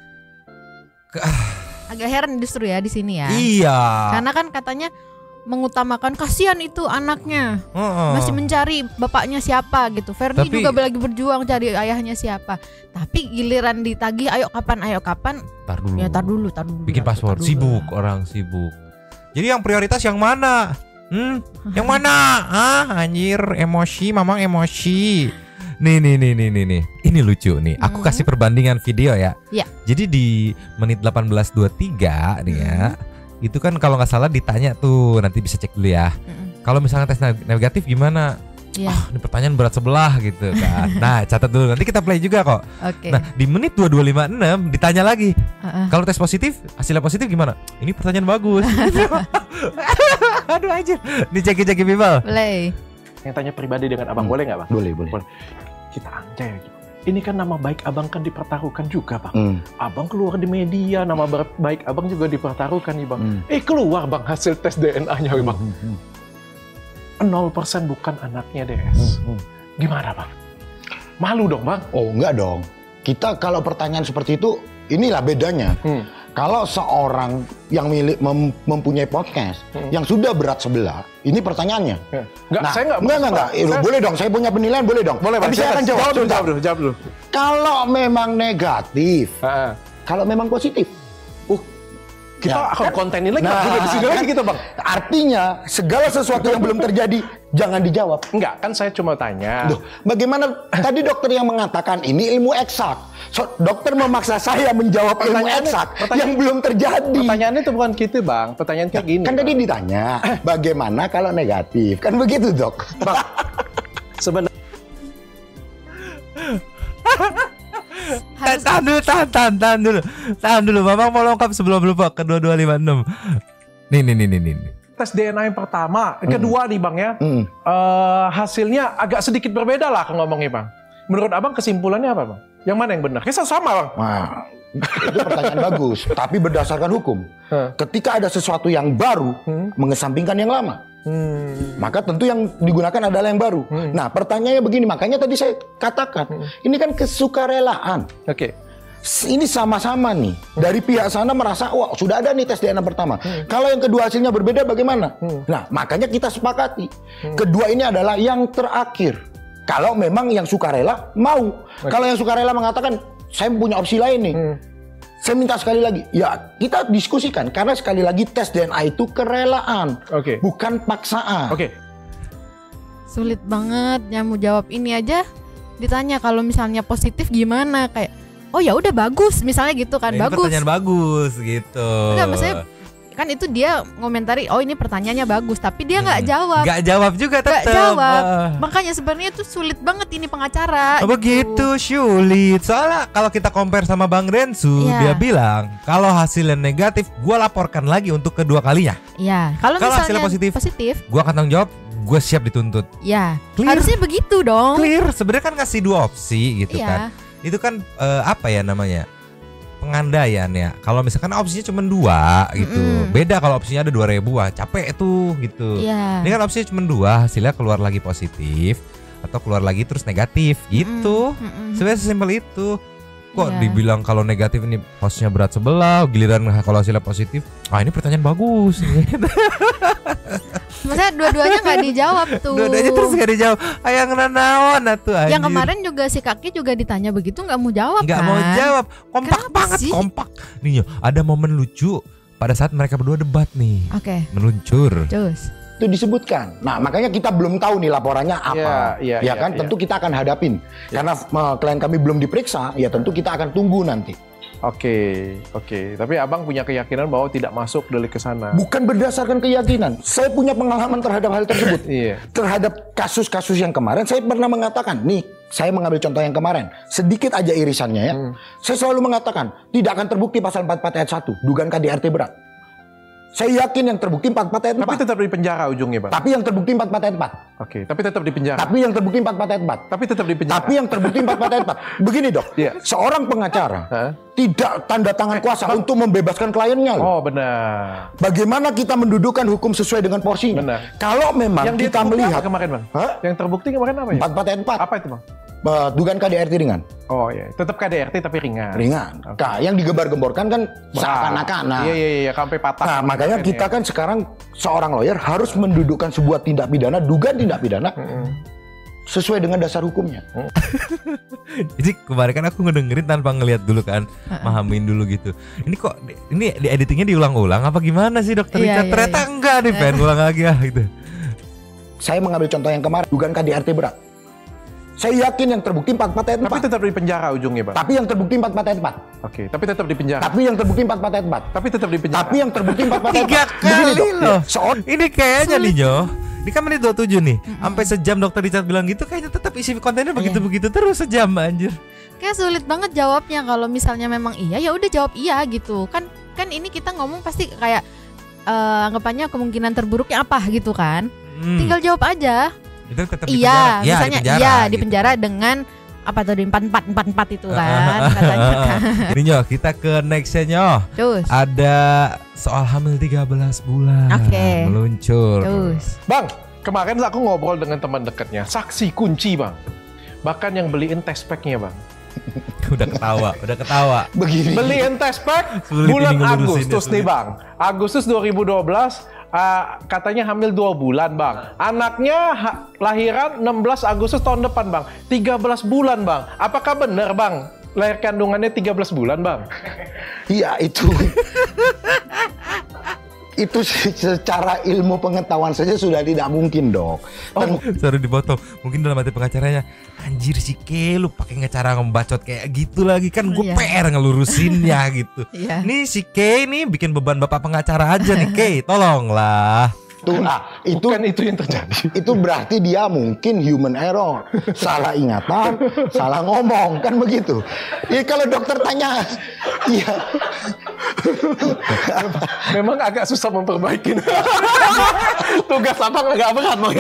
Speaker 4: Agak heran justru ya di sini ya.
Speaker 3: Iya.
Speaker 4: Karena kan katanya mengutamakan kasihan itu anaknya.
Speaker 3: Heeh.
Speaker 4: Masih mencari bapaknya siapa gitu. Ferdi
Speaker 3: Tapi-
Speaker 4: juga lagi berjuang cari ayahnya siapa. Tapi giliran ditagih ayo kapan ayo kapan.
Speaker 3: Tar dulu.
Speaker 4: Ya tar dulu tar dulu.
Speaker 3: Bikin
Speaker 4: tar
Speaker 3: paspor,
Speaker 4: dulu.
Speaker 3: sibuk orang sibuk. Jadi yang prioritas yang mana? Hmm, yang mana? Ah, anjir, emosi, mamang emosi. Nih, nih, nih, nih, nih, nih. Ini lucu nih. Aku
Speaker 4: Hmm.
Speaker 3: kasih perbandingan video ya.
Speaker 4: Ya.
Speaker 3: Jadi di menit delapan belas dua puluh tiga nih ya. Itu kan kalau nggak salah ditanya tuh, nanti bisa cek dulu ya.
Speaker 4: Mm-mm.
Speaker 3: Kalau misalnya tes neg- negatif gimana?
Speaker 4: Iya.
Speaker 3: Ah, ini pertanyaan berat sebelah gitu kan. Nah, catat dulu. Nanti kita play juga kok.
Speaker 4: Oke.
Speaker 3: Nah, di menit dua puluh dua lima puluh enam ditanya lagi.
Speaker 4: Heeh.
Speaker 3: Kalau tes positif, hasilnya positif gimana? Ini pertanyaan bagus. Aduh anjir. Ini ceki-ceki people.
Speaker 4: Play.
Speaker 1: Yang tanya pribadi dengan abang,
Speaker 2: Hmm.
Speaker 1: boleh nggak bang?
Speaker 2: Boleh, boleh.
Speaker 1: Boleh. Kita anjay gitu. Ini kan nama baik abang kan dipertaruhkan juga bang.
Speaker 2: Hmm.
Speaker 1: Abang keluar di media, nama ber- baik abang juga dipertaruhkan nih bang.
Speaker 2: Hmm.
Speaker 1: Eh keluar bang hasil tes D N A-nya bang.
Speaker 2: Hmm.
Speaker 1: nol persen bukan anaknya D S.
Speaker 2: Hmm.
Speaker 1: Gimana bang? Malu dong bang.
Speaker 2: Oh, enggak dong. Kita kalau pertanyaan seperti itu, inilah bedanya.
Speaker 1: Hmm.
Speaker 2: Kalau seorang yang milik mem- mempunyai podcast
Speaker 1: Hmm.
Speaker 2: yang sudah berat sebelah, ini pertanyaannya.
Speaker 1: Nggak,
Speaker 2: Nah,
Speaker 1: saya nggak.
Speaker 2: enggak, enggak, enggak. Eh,
Speaker 1: Saya-
Speaker 2: boleh dong, saya punya penilaian, boleh dong.
Speaker 1: Boleh bang.
Speaker 2: Tapi saya akan jawab.
Speaker 1: Jawab dulu,
Speaker 2: sebentar.
Speaker 1: jawab dulu, jawab dulu.
Speaker 2: Kalau memang negatif,
Speaker 1: Ah.
Speaker 2: kalau memang positif.
Speaker 1: Uh, kita
Speaker 2: Ya,
Speaker 1: akan
Speaker 2: kan?
Speaker 1: kontenin lagi,
Speaker 2: Nah,
Speaker 1: bang. Udah di sini lagi
Speaker 2: kan?
Speaker 1: kita bang.
Speaker 2: Artinya segala sesuatu yang belum terjadi jangan dijawab.
Speaker 1: Enggak, kan saya cuma tanya.
Speaker 2: Duh, bagaimana tadi dokter yang mengatakan ini ilmu eksak. So, dokter memaksa saya menjawab ilmu
Speaker 1: Pertanyaannya-
Speaker 2: eksak
Speaker 1: pertanyaan-
Speaker 2: yang belum terjadi.
Speaker 1: Pertanyaannya itu bukan gitu bang. Pertanyaan kayak gini.
Speaker 2: Kan tadi
Speaker 1: Bang.
Speaker 2: ditanya bagaimana kalau negatif. Kan begitu, Dok.
Speaker 1: Bang, sebenarnya
Speaker 3: Tahan, tahan dulu, tahan, tahan, tahan dulu. Tahan dulu, Mamang mau lengkap sebelum lupa ke dua dua lima enam. Nih, nih, nih, nih, nih.
Speaker 1: tes D N A yang pertama, kedua nih bang ya,
Speaker 2: Hmm.
Speaker 1: eh, hasilnya agak sedikit berbeda lah aku ngomongnya bang. Menurut abang kesimpulannya apa bang? Yang mana yang benar? Kisah sama bang.
Speaker 2: Nah, itu pertanyaan bagus, tapi berdasarkan hukum.
Speaker 1: Hah.
Speaker 2: Ketika ada sesuatu yang baru,
Speaker 1: Hmm.
Speaker 2: mengesampingkan yang lama,
Speaker 1: Hmm.
Speaker 2: maka tentu yang digunakan adalah yang baru.
Speaker 1: Hmm.
Speaker 2: Nah, pertanyaannya begini, makanya tadi saya katakan, ini kan kesukarelaan.
Speaker 1: Oke.
Speaker 2: S- Ini sama-sama nih. Dari pihak sana merasa, wah sudah ada nih tes D N A pertama. Kalau yang kedua hasilnya berbeda bagaimana?
Speaker 1: Hmm.
Speaker 2: Nah, makanya kita sepakati. Kedua ini adalah yang terakhir. Kalau memang yang sukarela mau. Kalau yang sukarela mengatakan, saya punya opsi lain nih.
Speaker 1: Hmm.
Speaker 2: Saya minta sekali lagi. Ya, kita diskusikan. Karena sekali lagi tes D N A itu kerelaan.
Speaker 1: Oke.
Speaker 2: Bukan paksaan.
Speaker 1: Oke.
Speaker 4: Sulit banget yang mau jawab ini aja ditanya kalau misalnya positif gimana kayak oh ya udah bagus misalnya gitu kan,
Speaker 3: Ini
Speaker 4: bagus.
Speaker 3: pertanyaan bagus gitu.
Speaker 4: Enggak, maksudnya kan itu dia ngomentari, oh ini pertanyaannya bagus, tapi dia nggak
Speaker 3: Hmm.
Speaker 4: jawab.
Speaker 3: Nggak jawab juga tetap.
Speaker 4: Nggak jawab.
Speaker 3: Ah.
Speaker 4: Makanya sebenarnya itu sulit banget ini pengacara.
Speaker 3: Oh, begitu sulit. Soalnya kalau kita compare sama Bang Rensu,
Speaker 4: Iya.
Speaker 3: dia bilang kalau hasilnya negatif, gua laporkan lagi untuk kedua kalinya.
Speaker 4: Iya, kalau
Speaker 3: Kalau
Speaker 4: misalnya
Speaker 3: hasilnya positif.
Speaker 4: positif,
Speaker 3: Gua akan tanggung jawab, gua siap dituntut.
Speaker 4: ya
Speaker 3: Clear.
Speaker 4: harusnya begitu dong.
Speaker 3: Clear. Sebenarnya kan ngasih dua opsi gitu
Speaker 4: Iya.
Speaker 3: kan. Itu kan eh, apa ya namanya? Pengandaian ya. Kalau misalkan opsinya cuma dua gitu.
Speaker 4: Mm-mm.
Speaker 3: Beda kalau opsinya ada dua ribu, wah capek tuh gitu.
Speaker 4: Iya.
Speaker 3: Ini kan opsinya cuma dua, hasilnya keluar lagi positif atau keluar lagi terus negatif gitu.
Speaker 4: Mm-mm.
Speaker 3: Sebenarnya sesimpel itu. Kok
Speaker 4: Iya.
Speaker 3: dibilang kalau negatif ini hostnya berat sebelah, giliran kalau hasilnya positif, ah ini pertanyaan bagus.
Speaker 4: Maksudnya dua-duanya nggak dijawab tuh.
Speaker 3: Dua-duanya terus gak dijawab. Ayang nanaon atuh anjir.
Speaker 4: Yang kemarin juga si kaki juga ditanya begitu nggak mau jawab
Speaker 3: nggak
Speaker 4: kan?
Speaker 3: mau jawab. Kompak
Speaker 4: Kenapa
Speaker 3: banget,
Speaker 4: sih?
Speaker 3: kompak. Nih Nyo, ada momen lucu pada saat mereka berdua debat nih.
Speaker 4: Oke,
Speaker 3: Meluncur.
Speaker 4: terus.
Speaker 2: Itu disebutkan. Nah, makanya kita belum tahu nih laporannya apa.
Speaker 1: Iya, iya,
Speaker 2: ya
Speaker 1: iya,
Speaker 2: kan,
Speaker 1: iya.
Speaker 2: tentu kita akan hadapin. Karena eh, klien kami belum diperiksa, ya tentu kita akan tunggu nanti.
Speaker 1: Oke, oke. Tapi abang punya keyakinan bahwa tidak masuk delik ke sana.
Speaker 2: Bukan berdasarkan keyakinan. Saya punya pengalaman terhadap hal tersebut.
Speaker 1: Iya.
Speaker 2: Terhadap kasus-kasus yang kemarin, saya pernah mengatakan, nih, saya mengambil contoh yang kemarin. Sedikit aja irisannya ya.
Speaker 1: Hmm.
Speaker 2: Saya selalu mengatakan, tidak akan terbukti pasal empat puluh empat ayat satu, dugaan K D R T berat. Saya yakin yang terbukti empat puluh empat ayat
Speaker 1: Tapi
Speaker 2: empat.
Speaker 1: tetap di penjara ujungnya, Bang.
Speaker 2: Tapi yang terbukti empat puluh empat ayat empat.
Speaker 1: Oke, tapi tetap di penjara.
Speaker 2: Tapi yang terbukti empat puluh empat ayat empat.
Speaker 1: Tapi tetap di penjara.
Speaker 2: Tapi yang terbukti empat puluh empat ayat empat. Begini dok,
Speaker 1: Iya.
Speaker 2: seorang pengacara
Speaker 1: Hah?
Speaker 2: tidak tanda tangan kuasa untuk membebaskan kliennya loh.
Speaker 1: Oh, benar.
Speaker 2: Bagaimana kita mendudukan hukum sesuai dengan porsinya?
Speaker 1: Benar.
Speaker 2: Kalau memang
Speaker 1: Yang dia
Speaker 2: kita
Speaker 1: terbukti
Speaker 2: melihat
Speaker 1: apa kemarin, Bang?
Speaker 2: Hah?
Speaker 1: Yang terbukti kemarin apa ya?
Speaker 2: empat puluh empat ayat empat,
Speaker 1: Apa itu, Bang?
Speaker 2: eh, dugaan K D R T ringan.
Speaker 1: Oh, iya. Tetap K D R T tapi ringan.
Speaker 2: Ringan.
Speaker 1: Oke.
Speaker 2: Nah, yang digembar-gemborkan kan seakan-akan. Nah,
Speaker 1: Iya, iya, iya, sampai patah.
Speaker 2: nah, makanya
Speaker 1: Kemarin
Speaker 2: kita
Speaker 1: ya.
Speaker 2: kan sekarang seorang lawyer harus mendudukan sebuah tindak pidana, dugaan tindak pidana
Speaker 1: Mm-mm.
Speaker 2: sesuai dengan dasar hukumnya.
Speaker 3: Jadi kemarin kan aku ngedengerin tanpa ngelihat dulu kan, mahamin dulu gitu. Ini kok ini di editingnya diulang-ulang apa gimana sih dokter
Speaker 4: Iya,
Speaker 3: Richard?
Speaker 4: iya,
Speaker 3: Ternyata
Speaker 4: iya.
Speaker 3: enggak nih, pengen ulang lagi ah gitu.
Speaker 2: Saya mengambil contoh yang kemarin, dugaan K D R T berat. Saya yakin yang terbukti empat puluh empat ayat
Speaker 1: Tapi
Speaker 2: empat.
Speaker 1: tetap di penjara ujungnya, Bang.
Speaker 2: Tapi yang terbukti empat puluh empat ayat empat.
Speaker 1: Oke, tapi tetap di penjara.
Speaker 2: Tapi yang terbukti empat puluh empat ayat empat.
Speaker 1: Tapi tetap di penjara.
Speaker 2: Tapi yang terbukti empat puluh empat ayat
Speaker 3: Tiga
Speaker 2: empat. Begini,
Speaker 3: kali
Speaker 2: Dok.
Speaker 3: loh.
Speaker 2: Seorang
Speaker 3: Ini kayaknya nih Nyo, ini kan menit dua puluh tujuh nih. Sampai sejam dokter Richard bilang gitu, kayaknya tetap isi kontennya begitu-begitu terus sejam anjir.
Speaker 4: Kayak sulit banget jawabnya kalau misalnya memang iya ya udah jawab iya gitu. Kan kan ini kita ngomong pasti kayak eh, anggapannya kemungkinan terburuknya apa gitu kan.
Speaker 3: Hmm,
Speaker 4: Tinggal jawab aja.
Speaker 3: itu tetap di
Speaker 4: Iya,
Speaker 3: penjara. Ya,
Speaker 4: misalnya
Speaker 3: di penjara,
Speaker 4: iya di
Speaker 3: gitu.
Speaker 4: penjara dengan apa tuh di empat empat empat empat itu kan katanya kan.
Speaker 3: Ini Nyo, kita ke nextnya Nyo.
Speaker 4: Terus
Speaker 3: Ada soal hamil tiga belas bulan.
Speaker 4: Oke.
Speaker 3: Meluncur.
Speaker 4: terus
Speaker 1: Bang, kemarin aku ngobrol dengan teman dekatnya, saksi kunci, Bang. Bahkan yang beliin test pack-nya, Bang.
Speaker 3: Udah ketawa, udah ketawa.
Speaker 2: begini.
Speaker 1: Beliin test pack
Speaker 3: Sulit
Speaker 1: bulan
Speaker 3: ini ngelurusinnya,
Speaker 1: Agustus nih,
Speaker 3: sulit.
Speaker 1: Bang. Agustus dua ribu dua belas uh, katanya hamil dua bulan, Bang. Anaknya ha- lahiran enam belas Agustus tahun depan, Bang. tiga belas bulan, Bang. Apakah benar, Bang? Lahir kandungannya tiga belas bulan, Bang.
Speaker 2: Iya itu. Itu secara ilmu pengetahuan saja sudah tidak mungkin dok. Dan
Speaker 3: Sorry dipotong. Mungkin dalam hati pengacaranya, anjir si Ke lu pakai ngecara ngebacot kayak gitu lagi kan gue
Speaker 4: Iya.
Speaker 3: P R ngelurusinnya gitu.
Speaker 4: Iya.
Speaker 3: Nih si Ke nih bikin beban bapak pengacara aja nih Ke, tolonglah.
Speaker 2: itu, ah, itu
Speaker 1: Bukan itu yang terjadi.
Speaker 2: itu berarti dia mungkin human error, salah ingatan, salah ngomong kan begitu. Iya kalau dokter tanya, iya.
Speaker 1: Memang agak susah memperbaiki. Tugas abang agak berat, Bang.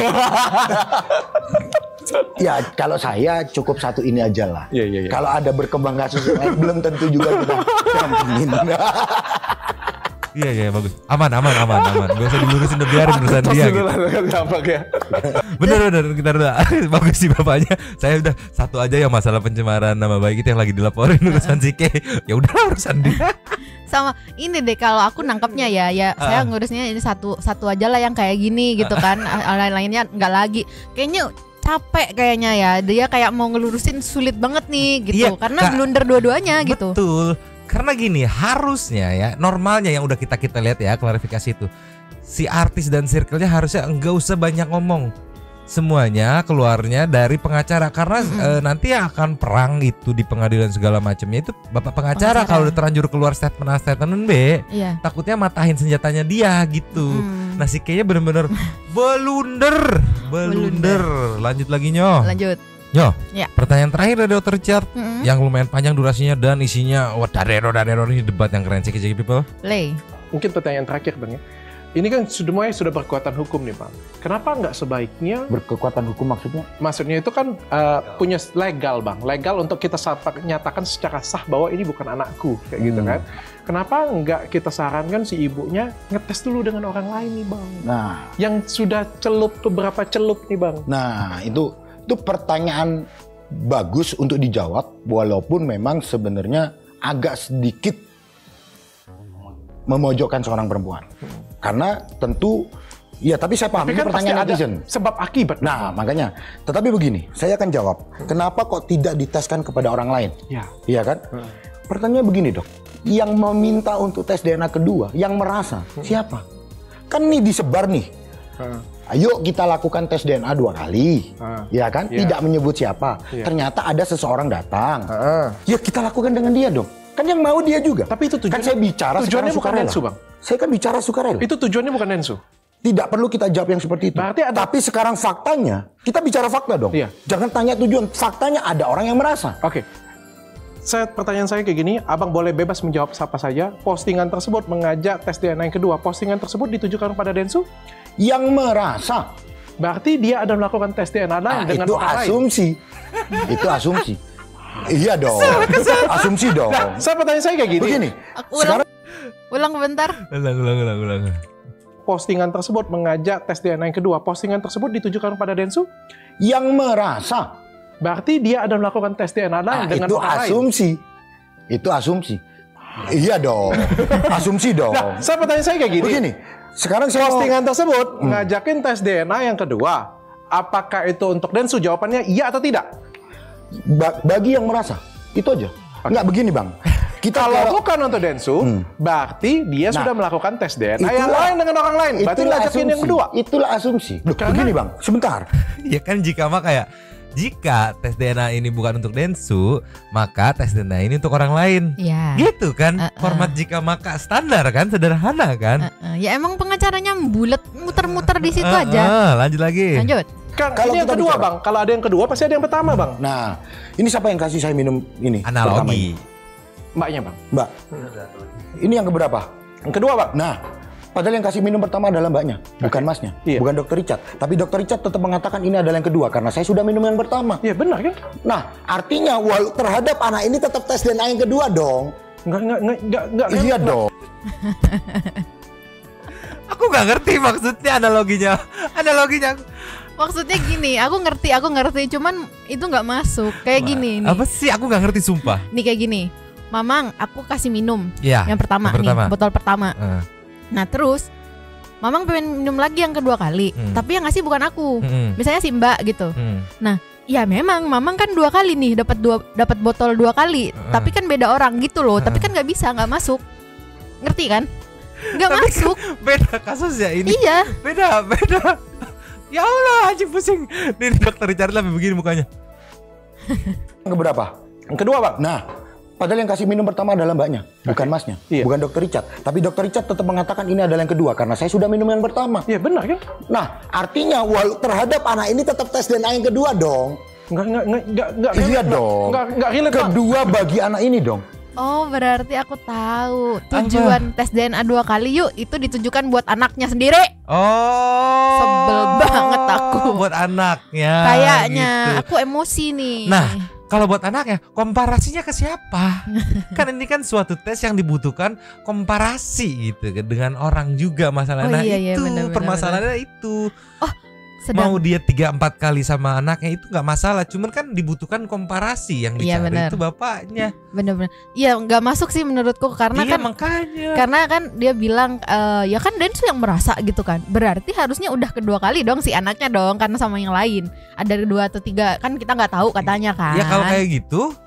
Speaker 2: Ya kalau saya cukup satu ini aja lah.
Speaker 1: Iya, iya, iya.
Speaker 2: Kalau ada berkembang kasus yang lain, belum tentu juga kita dampingin.
Speaker 3: Iya iya bagus. Aman aman aman aman. Gak usah dilurusin, udah biarin urusan dia gitu.
Speaker 1: Abang ya.
Speaker 3: Bener bener kita udah bagus sih bapaknya. Saya udah satu aja yang masalah pencemaran nama baik itu yang lagi dilaporin urusan si Ke. Ya udah urusan dia.
Speaker 4: sama ini deh kalau aku nangkepnya ya ya saya ngurusnya ini satu satu aja lah yang kayak gini gitu kan. Lain-lainnya nggak lagi. Kayaknya capek kayaknya ya. Dia kayak mau ngelurusin sulit banget nih gitu.
Speaker 3: Iya,
Speaker 4: Karena
Speaker 3: Kak.
Speaker 4: blunder dua-duanya gitu.
Speaker 3: Betul. Karena gini, harusnya ya, normalnya yang udah kita kita lihat ya klarifikasi itu, si artis dan circle-nya harusnya enggak usah banyak ngomong. semuanya keluarnya dari pengacara karena eh, nanti yang akan perang itu di pengadilan segala macamnya itu bapak pengacara,
Speaker 4: Pengacara.
Speaker 3: kalau udah terlanjur keluar statement A statement B
Speaker 4: Iya.
Speaker 3: takutnya matahin senjatanya dia gitu.
Speaker 4: Hmm.
Speaker 3: Nah si kayaknya bener-bener belunder, belunder. Lanjut lagi Nyo.
Speaker 4: Lanjut.
Speaker 3: Nyo,
Speaker 4: Ya.
Speaker 3: pertanyaan terakhir dari dokter Richard
Speaker 4: Mm-mm.
Speaker 3: yang lumayan panjang durasinya dan isinya wah dadero dadero ini debat yang keren sih people.
Speaker 4: Play.
Speaker 1: Mungkin pertanyaan terakhir Bang ya. Ini kan semuanya sudah berkekuatan hukum nih Bang. Kenapa nggak sebaiknya,
Speaker 2: Berkekuatan hukum maksudnya?
Speaker 1: maksudnya itu kan uh, punya legal Bang, legal untuk kita sapa- nyatakan secara sah bahwa ini bukan anakku, kayak gitu
Speaker 2: Hmm.
Speaker 1: kan. Kenapa nggak kita sarankan si ibunya ngetes dulu dengan orang lain nih Bang.
Speaker 2: Nah,
Speaker 1: Yang sudah celup, beberapa celup nih Bang.
Speaker 2: nah itu itu pertanyaan bagus untuk dijawab walaupun memang sebenarnya agak sedikit memojokkan seorang perempuan. Karena tentu ya tapi saya pahami
Speaker 1: Tapi kan pasti
Speaker 2: pertanyaan
Speaker 1: ada
Speaker 2: netizen.
Speaker 1: sebab akibat.
Speaker 2: Nah, makanya. Tetapi begini, saya akan jawab. Kenapa kok tidak diteskan kepada orang lain?
Speaker 1: Ya.
Speaker 2: Iya kan? Pertanyaan begini, Dok. Yang meminta untuk tes D N A kedua, yang merasa, siapa? Kan ini disebar nih.
Speaker 1: Hmm.
Speaker 2: Ayo kita lakukan tes D N A dua kali.
Speaker 1: Hmm.
Speaker 2: Ya kan?
Speaker 1: Iya.
Speaker 2: Tidak menyebut siapa.
Speaker 1: Iya.
Speaker 2: Ternyata ada seseorang datang.
Speaker 1: Heeh.
Speaker 2: Ya kita lakukan dengan dia dong. Kan yang mau dia juga.
Speaker 1: Tapi itu tujuan-
Speaker 2: Kan saya bicara
Speaker 1: tujuannya
Speaker 2: sekarang
Speaker 1: bukan
Speaker 2: sukarela.
Speaker 1: Densu, Bang.
Speaker 2: Saya kan bicara sukarela.
Speaker 1: Itu tujuannya bukan Densu.
Speaker 2: Tidak perlu kita jawab yang seperti itu.
Speaker 1: Berarti ada-
Speaker 2: Tapi sekarang faktanya, kita bicara fakta dong.
Speaker 1: Iya.
Speaker 2: Jangan tanya tujuan. Faktanya ada orang yang merasa.
Speaker 1: Oke. Saya pertanyaan saya kayak gini, Abang boleh bebas menjawab siapa saja. Postingan tersebut mengajak tes D N A yang kedua. Postingan tersebut ditujukan kepada Densu.
Speaker 2: Yang merasa.
Speaker 1: Berarti dia ada melakukan tes D N A lain
Speaker 2: Nah,
Speaker 1: dengan
Speaker 2: itu
Speaker 1: orang lain.
Speaker 2: asumsi. Itu asumsi. Iya dong. Asumsi dong.
Speaker 1: Nah, saya pertanyaan saya kayak gini.
Speaker 2: Begini.
Speaker 4: Aku ulang. Ulang bentar.
Speaker 3: Ulang ulang ulang ulang.
Speaker 1: Postingan tersebut mengajak tes D N A yang kedua. Postingan tersebut ditujukan kepada Densu.
Speaker 2: Yang merasa.
Speaker 1: Berarti dia ada melakukan tes D N A lain
Speaker 2: Nah,
Speaker 1: dengan
Speaker 2: itu
Speaker 1: orang lain.
Speaker 2: asumsi. Itu asumsi. Iya dong. Asumsi dong.
Speaker 1: Nah, saya pertanyaan saya kayak gini.
Speaker 2: Begini. Sekarang saya mau-
Speaker 1: Postingan tersebut ngajakin tes D N A yang kedua. Apakah itu untuk Densu? Jawabannya iya atau tidak?
Speaker 2: Ba- bagi yang merasa. Itu aja. Enggak begini, Bang. Kita
Speaker 1: Kalau
Speaker 2: kalau-
Speaker 1: bukan untuk Densu, berarti dia
Speaker 2: Nah,
Speaker 1: sudah melakukan tes D N A yang
Speaker 2: itulah-
Speaker 1: lain dengan orang lain. Berarti
Speaker 2: itulah
Speaker 1: ngajakin yang
Speaker 2: asumsi.
Speaker 1: kedua.
Speaker 2: Itulah asumsi. Loh,
Speaker 1: Karena-
Speaker 2: begini, Bang. Sebentar.
Speaker 3: Ya kan jika mah kayak jika tes D N A ini bukan untuk Densu, maka tes D N A ini untuk orang lain.
Speaker 4: Ya.
Speaker 3: Gitu kan?
Speaker 4: Uh-uh.
Speaker 3: Format jika maka standar kan, sederhana kan?
Speaker 4: Uh-uh. Ya emang pengacaranya bulat muter-muter di situ
Speaker 3: Uh-uh,
Speaker 4: aja.
Speaker 3: lanjut lagi.
Speaker 4: Lanjut.
Speaker 1: Kan
Speaker 2: Kalau
Speaker 1: ini yang
Speaker 2: kita
Speaker 1: kedua,
Speaker 2: bicara-
Speaker 1: Bang. Kalau ada yang kedua, pasti ada yang pertama, Bang.
Speaker 2: Nah, ini siapa yang kasih saya minum ini? pertama
Speaker 3: Analogi.
Speaker 2: ini?
Speaker 1: Mbaknya, Bang.
Speaker 2: Mbak. Ini yang keberapa?
Speaker 1: Yang kedua, Bang.
Speaker 2: Nah, padahal yang kasih minum pertama adalah mbaknya, bukan masnya,
Speaker 1: Iya.
Speaker 2: bukan dokter Richard. Tapi dokter Richard tetap mengatakan ini adalah yang kedua karena saya sudah minum yang pertama.
Speaker 1: Iya, benar kan?
Speaker 2: Nah, artinya wal terhadap anak ini tetap tes D N A yang kedua dong.
Speaker 1: Enggak, enggak, enggak, enggak, enggak.
Speaker 2: Iya
Speaker 1: enggak.
Speaker 2: dong.
Speaker 3: Aku nggak ngerti maksudnya analoginya. Analoginya.
Speaker 4: Maksudnya gini, aku ngerti, aku ngerti, cuman itu nggak masuk. Kayak gini nih.
Speaker 3: Apa sih? Aku nggak ngerti sumpah.
Speaker 4: Nih kayak gini. Mamang, aku kasih minum.
Speaker 3: Ya.
Speaker 4: Yang pertama,
Speaker 3: yang pertama.
Speaker 4: nih, botol pertama.
Speaker 3: Uh,
Speaker 4: Nah, terus Mamang pengen minum lagi yang kedua kali,
Speaker 3: Hmm.
Speaker 4: tapi yang ngasih bukan aku.
Speaker 3: mm,
Speaker 4: Misalnya si Mbak gitu.
Speaker 3: mm.
Speaker 4: Ya memang Mamang kan dua kali nih dapat dua dapat botol dua kali,
Speaker 3: Hmm.
Speaker 4: tapi kan beda orang gitu loh. Tapi
Speaker 3: Hmm.
Speaker 4: kan nggak bisa, nggak masuk. Ngerti kan? Nggak
Speaker 3: Tapi
Speaker 4: masuk.
Speaker 3: Beda kasus ya ini.
Speaker 4: Iya.
Speaker 3: Beda, beda. Ya Allah, anjing pusing. Nih dokter Richard lebih begini mukanya.
Speaker 2: Yang keberapa?
Speaker 1: Yang kedua, Bang.
Speaker 2: Nah, padahal yang kasih minum pertama adalah mbaknya, bukan masnya,
Speaker 1: Iya.
Speaker 2: bukan dokter Richard. Tapi dokter Richard tetap mengatakan ini adalah yang kedua karena saya sudah minum yang pertama.
Speaker 1: Iya, benar kan?
Speaker 2: Nah, artinya wal terhadap anak ini tetap tes D N A yang kedua dong.
Speaker 1: Enggak, enggak, enggak, enggak, enggak.
Speaker 2: Iya
Speaker 1: enggak,
Speaker 2: dong.
Speaker 1: Enggak, enggak relate, Bang.
Speaker 2: Kedua bagi anak ini dong.
Speaker 4: Oh, berarti aku tahu. Tujuan tes D N A dua kali yuk itu ditujukan buat anaknya sendiri.
Speaker 3: Oh.
Speaker 4: Sebel banget aku.
Speaker 3: Buat anaknya.
Speaker 4: Kayaknya
Speaker 3: gitu.
Speaker 4: aku emosi nih.
Speaker 3: Nah, kalau buat anaknya, komparasinya ke siapa? Kan ini kan suatu tes yang dibutuhkan komparasi gitu dengan orang juga masalahnya.
Speaker 4: Oh,
Speaker 3: Nah,
Speaker 4: iya, iya,
Speaker 3: itu
Speaker 4: benar, benar,
Speaker 3: permasalahannya itu.
Speaker 4: sedang
Speaker 3: Mau dia tiga empat kali sama anaknya itu nggak masalah, cuman kan dibutuhkan komparasi yang
Speaker 4: Iya,
Speaker 3: dicari
Speaker 4: benar.
Speaker 3: itu bapaknya.
Speaker 4: bener-bener. Iya, nggak masuk sih menurutku karena
Speaker 3: Iya
Speaker 4: kan
Speaker 3: makanya.
Speaker 4: karena kan dia bilang eh, ya kan Densu yang merasa gitu kan. Berarti harusnya udah kedua kali dong si anaknya dong karena sama yang lain. Ada kedua atau tiga kan kita nggak tahu katanya kan.
Speaker 3: Ya kalau kayak gitu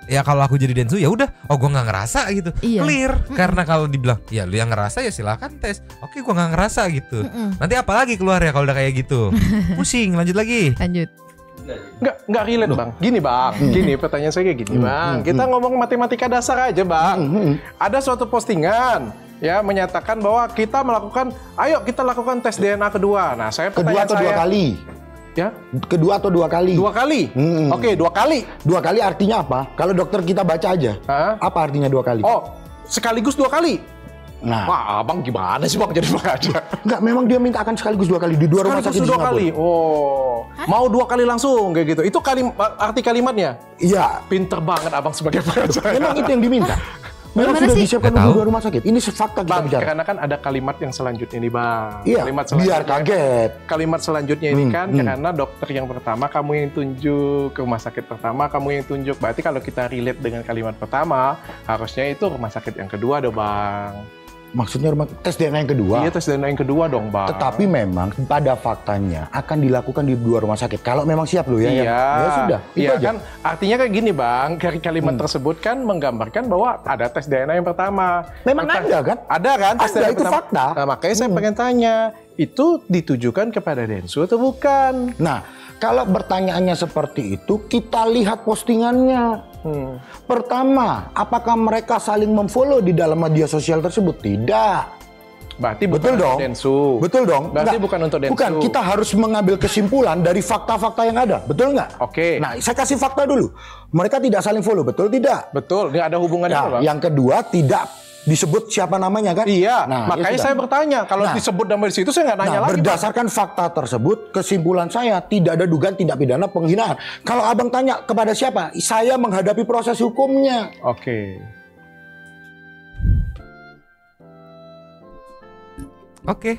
Speaker 3: ya kalau aku jadi Densu ya udah, oh gue nggak ngerasa gitu,
Speaker 4: Iya.
Speaker 3: clear.
Speaker 4: Mm-mm.
Speaker 3: Karena kalau dibilang ya lu yang ngerasa ya silakan tes, oke gue nggak ngerasa gitu.
Speaker 4: Mm-mm.
Speaker 3: Nanti apa lagi keluar ya kalau udah kayak gitu, pusing. Lanjut lagi.
Speaker 4: Lanjut.
Speaker 1: Nggak, nggak relate bang. Gini bang, gini pertanyaan saya kayak gini
Speaker 2: Hmm,
Speaker 1: bang.
Speaker 2: hmm,
Speaker 1: Kita ngomong matematika dasar aja bang.
Speaker 2: Hmm.
Speaker 1: Ada suatu postingan ya menyatakan bahwa kita melakukan, ayo kita lakukan tes D N A kedua. Nah saya
Speaker 2: Kedua
Speaker 1: pertanyaan
Speaker 2: atau dua
Speaker 1: saya,
Speaker 2: kali?
Speaker 1: ya
Speaker 2: Kedua atau dua kali?
Speaker 1: dua kali.
Speaker 2: Hmm.
Speaker 1: Oke dua kali.
Speaker 2: Dua kali artinya apa? Kalau dokter kita baca aja.
Speaker 1: Hah?
Speaker 2: Apa artinya dua kali?
Speaker 1: Oh sekaligus dua kali.
Speaker 2: Nah,
Speaker 1: Wah abang gimana sih bang jadi bang aja?
Speaker 2: enggak, memang dia minta akan sekaligus dua kali di dua rumah sakit
Speaker 1: Sekaligus
Speaker 2: di
Speaker 1: dua
Speaker 2: Singapura.
Speaker 1: kali. Oh mau dua kali langsung kayak gitu. Itu kalim arti kalimatnya.
Speaker 2: Iya,
Speaker 1: Pinter banget abang sebagai pengacara.
Speaker 2: memang itu yang diminta. Memang
Speaker 4: Gimana
Speaker 2: sudah
Speaker 4: sih?
Speaker 2: disiapkan
Speaker 3: Nggak
Speaker 2: untuk
Speaker 3: tahu.
Speaker 2: dua rumah sakit. Ini fakta kita
Speaker 1: Bang,
Speaker 2: bicara.
Speaker 1: karena kan ada kalimat yang selanjutnya ini bang.
Speaker 2: Iya,
Speaker 1: Kalimat
Speaker 2: biar
Speaker 1: selanjutnya.
Speaker 2: kaget.
Speaker 1: Kalimat selanjutnya ini
Speaker 2: Hmm,
Speaker 1: kan
Speaker 2: hmm.
Speaker 1: karena dokter yang pertama kamu yang tunjuk, ke rumah sakit pertama kamu yang tunjuk. Berarti kalau kita relate dengan kalimat pertama, harusnya itu rumah sakit yang kedua dong bang.
Speaker 2: Maksudnya rumah tes D N A yang kedua.
Speaker 1: Iya tes D N A yang kedua dong bang.
Speaker 2: Tetapi memang pada faktanya akan dilakukan di dua rumah sakit. Kalau memang siap loh ya.
Speaker 1: Iya,
Speaker 2: ya, ya sudah. Itu
Speaker 1: iya
Speaker 2: aja.
Speaker 1: kan artinya kayak gini bang, dari kalimat
Speaker 2: Hmm.
Speaker 1: tersebut kan menggambarkan bahwa ada tes D N A yang pertama.
Speaker 2: Memang
Speaker 1: Maka-
Speaker 2: ada kan?
Speaker 1: Ada kan tes
Speaker 2: Ada,
Speaker 1: D N A yang
Speaker 2: itu
Speaker 1: pertama?
Speaker 2: fakta.
Speaker 1: Nah, makanya saya
Speaker 2: Hmm.
Speaker 1: pengen tanya, itu ditujukan kepada Densu atau bukan?
Speaker 2: Nah, kalau bertanyaannya seperti itu, kita lihat postingannya.
Speaker 1: Hmm.
Speaker 2: Pertama, apakah mereka saling memfollow di dalam media sosial tersebut? Tidak.
Speaker 1: Berarti
Speaker 2: Betul
Speaker 1: bukan
Speaker 2: dong.
Speaker 1: untuk Densu.
Speaker 2: Betul dong.
Speaker 1: Berarti
Speaker 2: Nggak.
Speaker 1: bukan untuk Densu.
Speaker 2: Bukan, kita harus mengambil kesimpulan dari fakta-fakta yang ada. Betul nggak?
Speaker 1: Oke.
Speaker 2: Nah, saya kasih fakta dulu. Mereka tidak saling follow, betul tidak?
Speaker 1: Betul, nggak ada hubungannya
Speaker 2: Nah,
Speaker 1: Bang.
Speaker 2: yang kedua tidak disebut siapa namanya kan?
Speaker 1: Iya,
Speaker 2: Nah, ya
Speaker 1: makanya
Speaker 2: sudah.
Speaker 1: saya bertanya. Kalau
Speaker 2: Nah.
Speaker 1: disebut nama di situ saya nggak nanya
Speaker 2: Nah,
Speaker 1: lagi. Bang.
Speaker 2: berdasarkan fakta tersebut, kesimpulan saya tidak ada dugaan tindak pidana penghinaan. Kalau abang tanya kepada siapa, saya menghadapi proses hukumnya.
Speaker 1: Oke.
Speaker 3: Oke.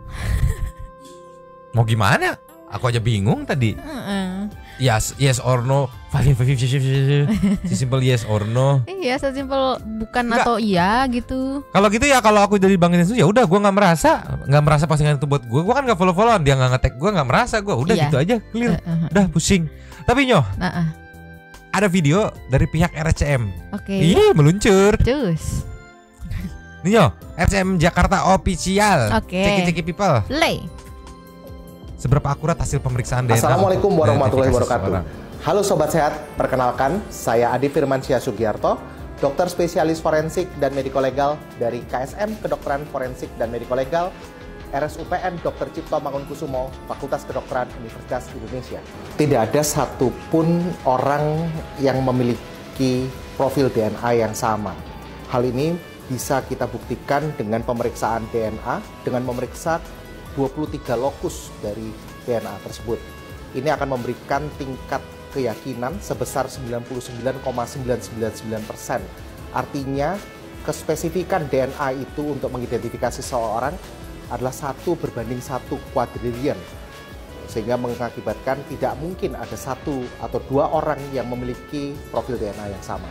Speaker 3: Mau gimana? Aku aja bingung tadi.
Speaker 4: Heeh.
Speaker 3: Yes, yes or no. Five, five, five, five, five, five. Si simple yes or no.
Speaker 4: Iya, sesimpel bukan
Speaker 3: Enggak.
Speaker 4: atau iya gitu.
Speaker 3: Kalau gitu ya kalau aku jadi Bang Densu ya udah gue nggak merasa, nggak merasa postingan itu buat gue. Gue kan nggak follow followan, dia nggak ngetek gue, nggak merasa gue. Udah
Speaker 4: Iya.
Speaker 3: gitu aja, clear.
Speaker 4: Heeh.
Speaker 3: Udah pusing. Tapi nyoh,
Speaker 4: Nah, ah.
Speaker 3: ada video dari pihak R C M.
Speaker 4: Oke.
Speaker 3: Ih, meluncur.
Speaker 4: Cus.
Speaker 3: Nih nyoh, R C M Jakarta official.
Speaker 4: Oke.
Speaker 3: Ceki-ceki people.
Speaker 4: Play.
Speaker 3: Seberapa akurat hasil pemeriksaan D N A?
Speaker 5: Assalamualaikum
Speaker 3: untuk
Speaker 5: warahmatullahi
Speaker 3: identifikasi
Speaker 5: wabarakatuh.
Speaker 3: seseorang?
Speaker 5: Halo Sobat Sehat, perkenalkan saya Adi Firmansyah Sugiarto, dokter spesialis forensik dan mediko-legal dari K S M Kedokteran Forensik dan Mediko-Legal, R S U P N Dokter Cipto Mangunkusumo, Fakultas Kedokteran Universitas Indonesia. Tidak ada satupun orang yang memiliki profil D N A yang sama. Hal ini bisa kita buktikan dengan pemeriksaan D N A dengan memeriksa dua puluh tiga lokus dari D N A tersebut. Ini akan memberikan tingkat keyakinan sebesar sembilan puluh sembilan koma sembilan sembilan sembilan persen. Artinya, kespesifikan D N A itu untuk mengidentifikasi seseorang adalah satu berbanding satu kuadrilion. Sehingga mengakibatkan tidak mungkin ada satu atau dua orang yang memiliki profil D N A yang sama.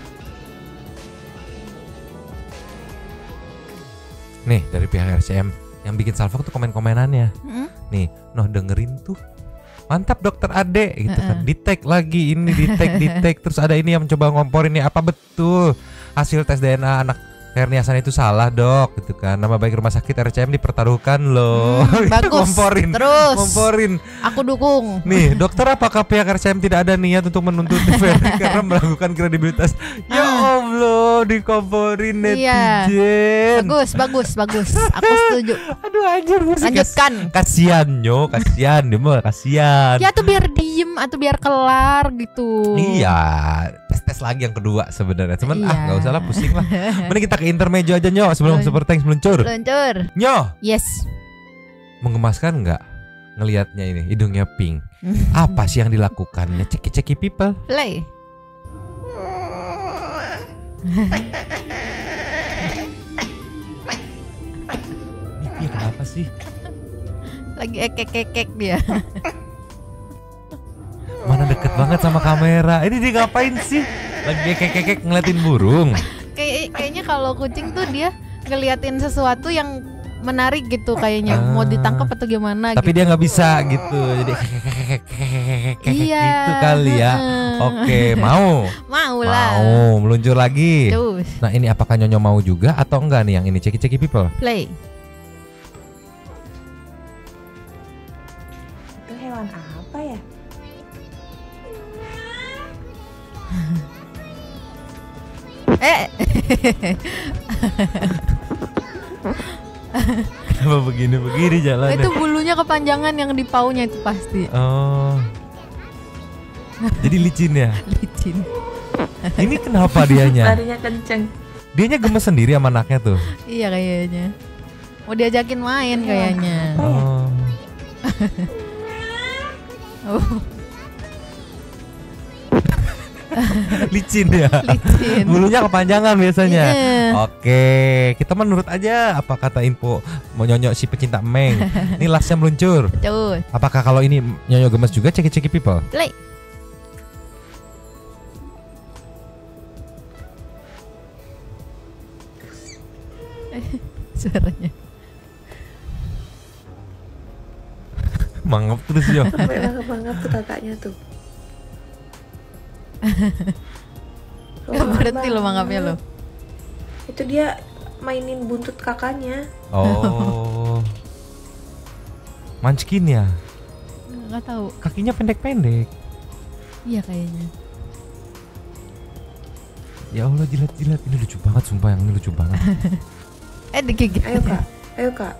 Speaker 3: Nih dari pihak R C M yang bikin salvo tuh komen-komenannya.
Speaker 4: Mm-mm.
Speaker 3: Nih, noh dengerin tuh. Mantap dokter Ade gitu kan. Di tag lagi ini, di tag, di tag. Terus ada ini yang mencoba ngomporin ini apa betul hasil tes D N A anak Herniasan itu salah dok gitu kan. Nama baik rumah sakit R C M dipertaruhkan loh.
Speaker 4: Hmm, bagus.
Speaker 3: Ngomporin.
Speaker 4: Terus.
Speaker 3: Ngomporin.
Speaker 4: Aku dukung.
Speaker 3: Nih, dokter apakah pihak R C M tidak ada niat untuk menuntut T V R karena melakukan kredibilitas? Ya Allah, dikomporin
Speaker 4: Iya.
Speaker 3: netizen.
Speaker 4: Bagus, bagus, bagus. Aku setuju.
Speaker 3: Aduh anjir, musik.
Speaker 4: Lanjutkan.
Speaker 3: Kasihan nyo, kasihan dia mah kasihan.
Speaker 4: Ya tuh biar diem atau biar kelar gitu.
Speaker 3: Iya, tes-tes lagi yang kedua sebenarnya. Cuman ah
Speaker 4: Iya.
Speaker 3: nggak usah lah, pusing lah. Mending kita ke intermezzo aja nyo sebelum
Speaker 4: Lun-
Speaker 3: Super Thanks meluncur.
Speaker 4: Luncur.
Speaker 3: Nyo,
Speaker 4: Yes.
Speaker 3: menggemaskan nggak ngelihatnya ini hidungnya pink? Apa sih yang dilakukannya? Ceki-ceki people.
Speaker 4: Play.
Speaker 3: Ini kenapa sih?
Speaker 4: Lagi ekek-ekek dia.
Speaker 3: Mana deket banget sama kamera. Ini dia ngapain sih? Lagi kekek-kekek ngeliatin burung.
Speaker 4: Kayak kayaknya kalau kucing tuh dia ngeliatin sesuatu yang menarik gitu kayaknya.
Speaker 3: Ah.
Speaker 4: Mau ditangkap atau gimana
Speaker 3: Tapi
Speaker 4: gitu.
Speaker 3: dia nggak bisa gitu. Jadi kekek-kekek. kayak
Speaker 4: Iya.
Speaker 3: gitu kali ya. Oke, mau.
Speaker 4: Mau lah.
Speaker 3: Mau meluncur lagi.
Speaker 4: Terus
Speaker 3: Nah, ini apakah Nyonya mau juga atau enggak nih yang ini? Ceki-ceki people.
Speaker 4: play.
Speaker 6: Itu hewan apa ya?
Speaker 4: Eh,
Speaker 3: Kenapa begini-begini jalannya?
Speaker 4: itu bulunya kepanjangan yang di paunya itu pasti
Speaker 3: Oh. Jadi licin ya.
Speaker 4: licin.
Speaker 3: Ini kenapa dianya?
Speaker 6: Larinya kenceng.
Speaker 3: Dianya gemes sendiri sama anaknya tuh.
Speaker 4: Iya kayaknya. Mau diajakin main kayaknya.
Speaker 3: Oh.
Speaker 4: Oh,
Speaker 3: Licin ya.
Speaker 4: licin.
Speaker 3: Bulunya kepanjangan biasanya.
Speaker 4: Iya.
Speaker 3: Oke, kita menurut aja apa kata info mau nyonyok si pecinta emeng. Ini lastnya meluncur.
Speaker 4: Terus
Speaker 3: Apakah kalau ini nyonyok gemes juga ceki-ceki people?
Speaker 4: play. Suaranya.
Speaker 3: Mangap terus yo.
Speaker 6: Sampai bangap-bangap tuh kakaknya tuh.
Speaker 4: Gak berhenti lo mangapnya lo.
Speaker 6: Itu dia mainin buntut kakaknya.
Speaker 3: Oh. Munchkin ya.
Speaker 4: Gak tahu.
Speaker 3: Kakinya pendek-pendek.
Speaker 4: Iya kayaknya.
Speaker 3: Ya Allah, jilat-jilat, ini lucu banget sumpah, yang ini lucu banget.
Speaker 4: Eh digigit.
Speaker 6: Ayo kak, ayo kak.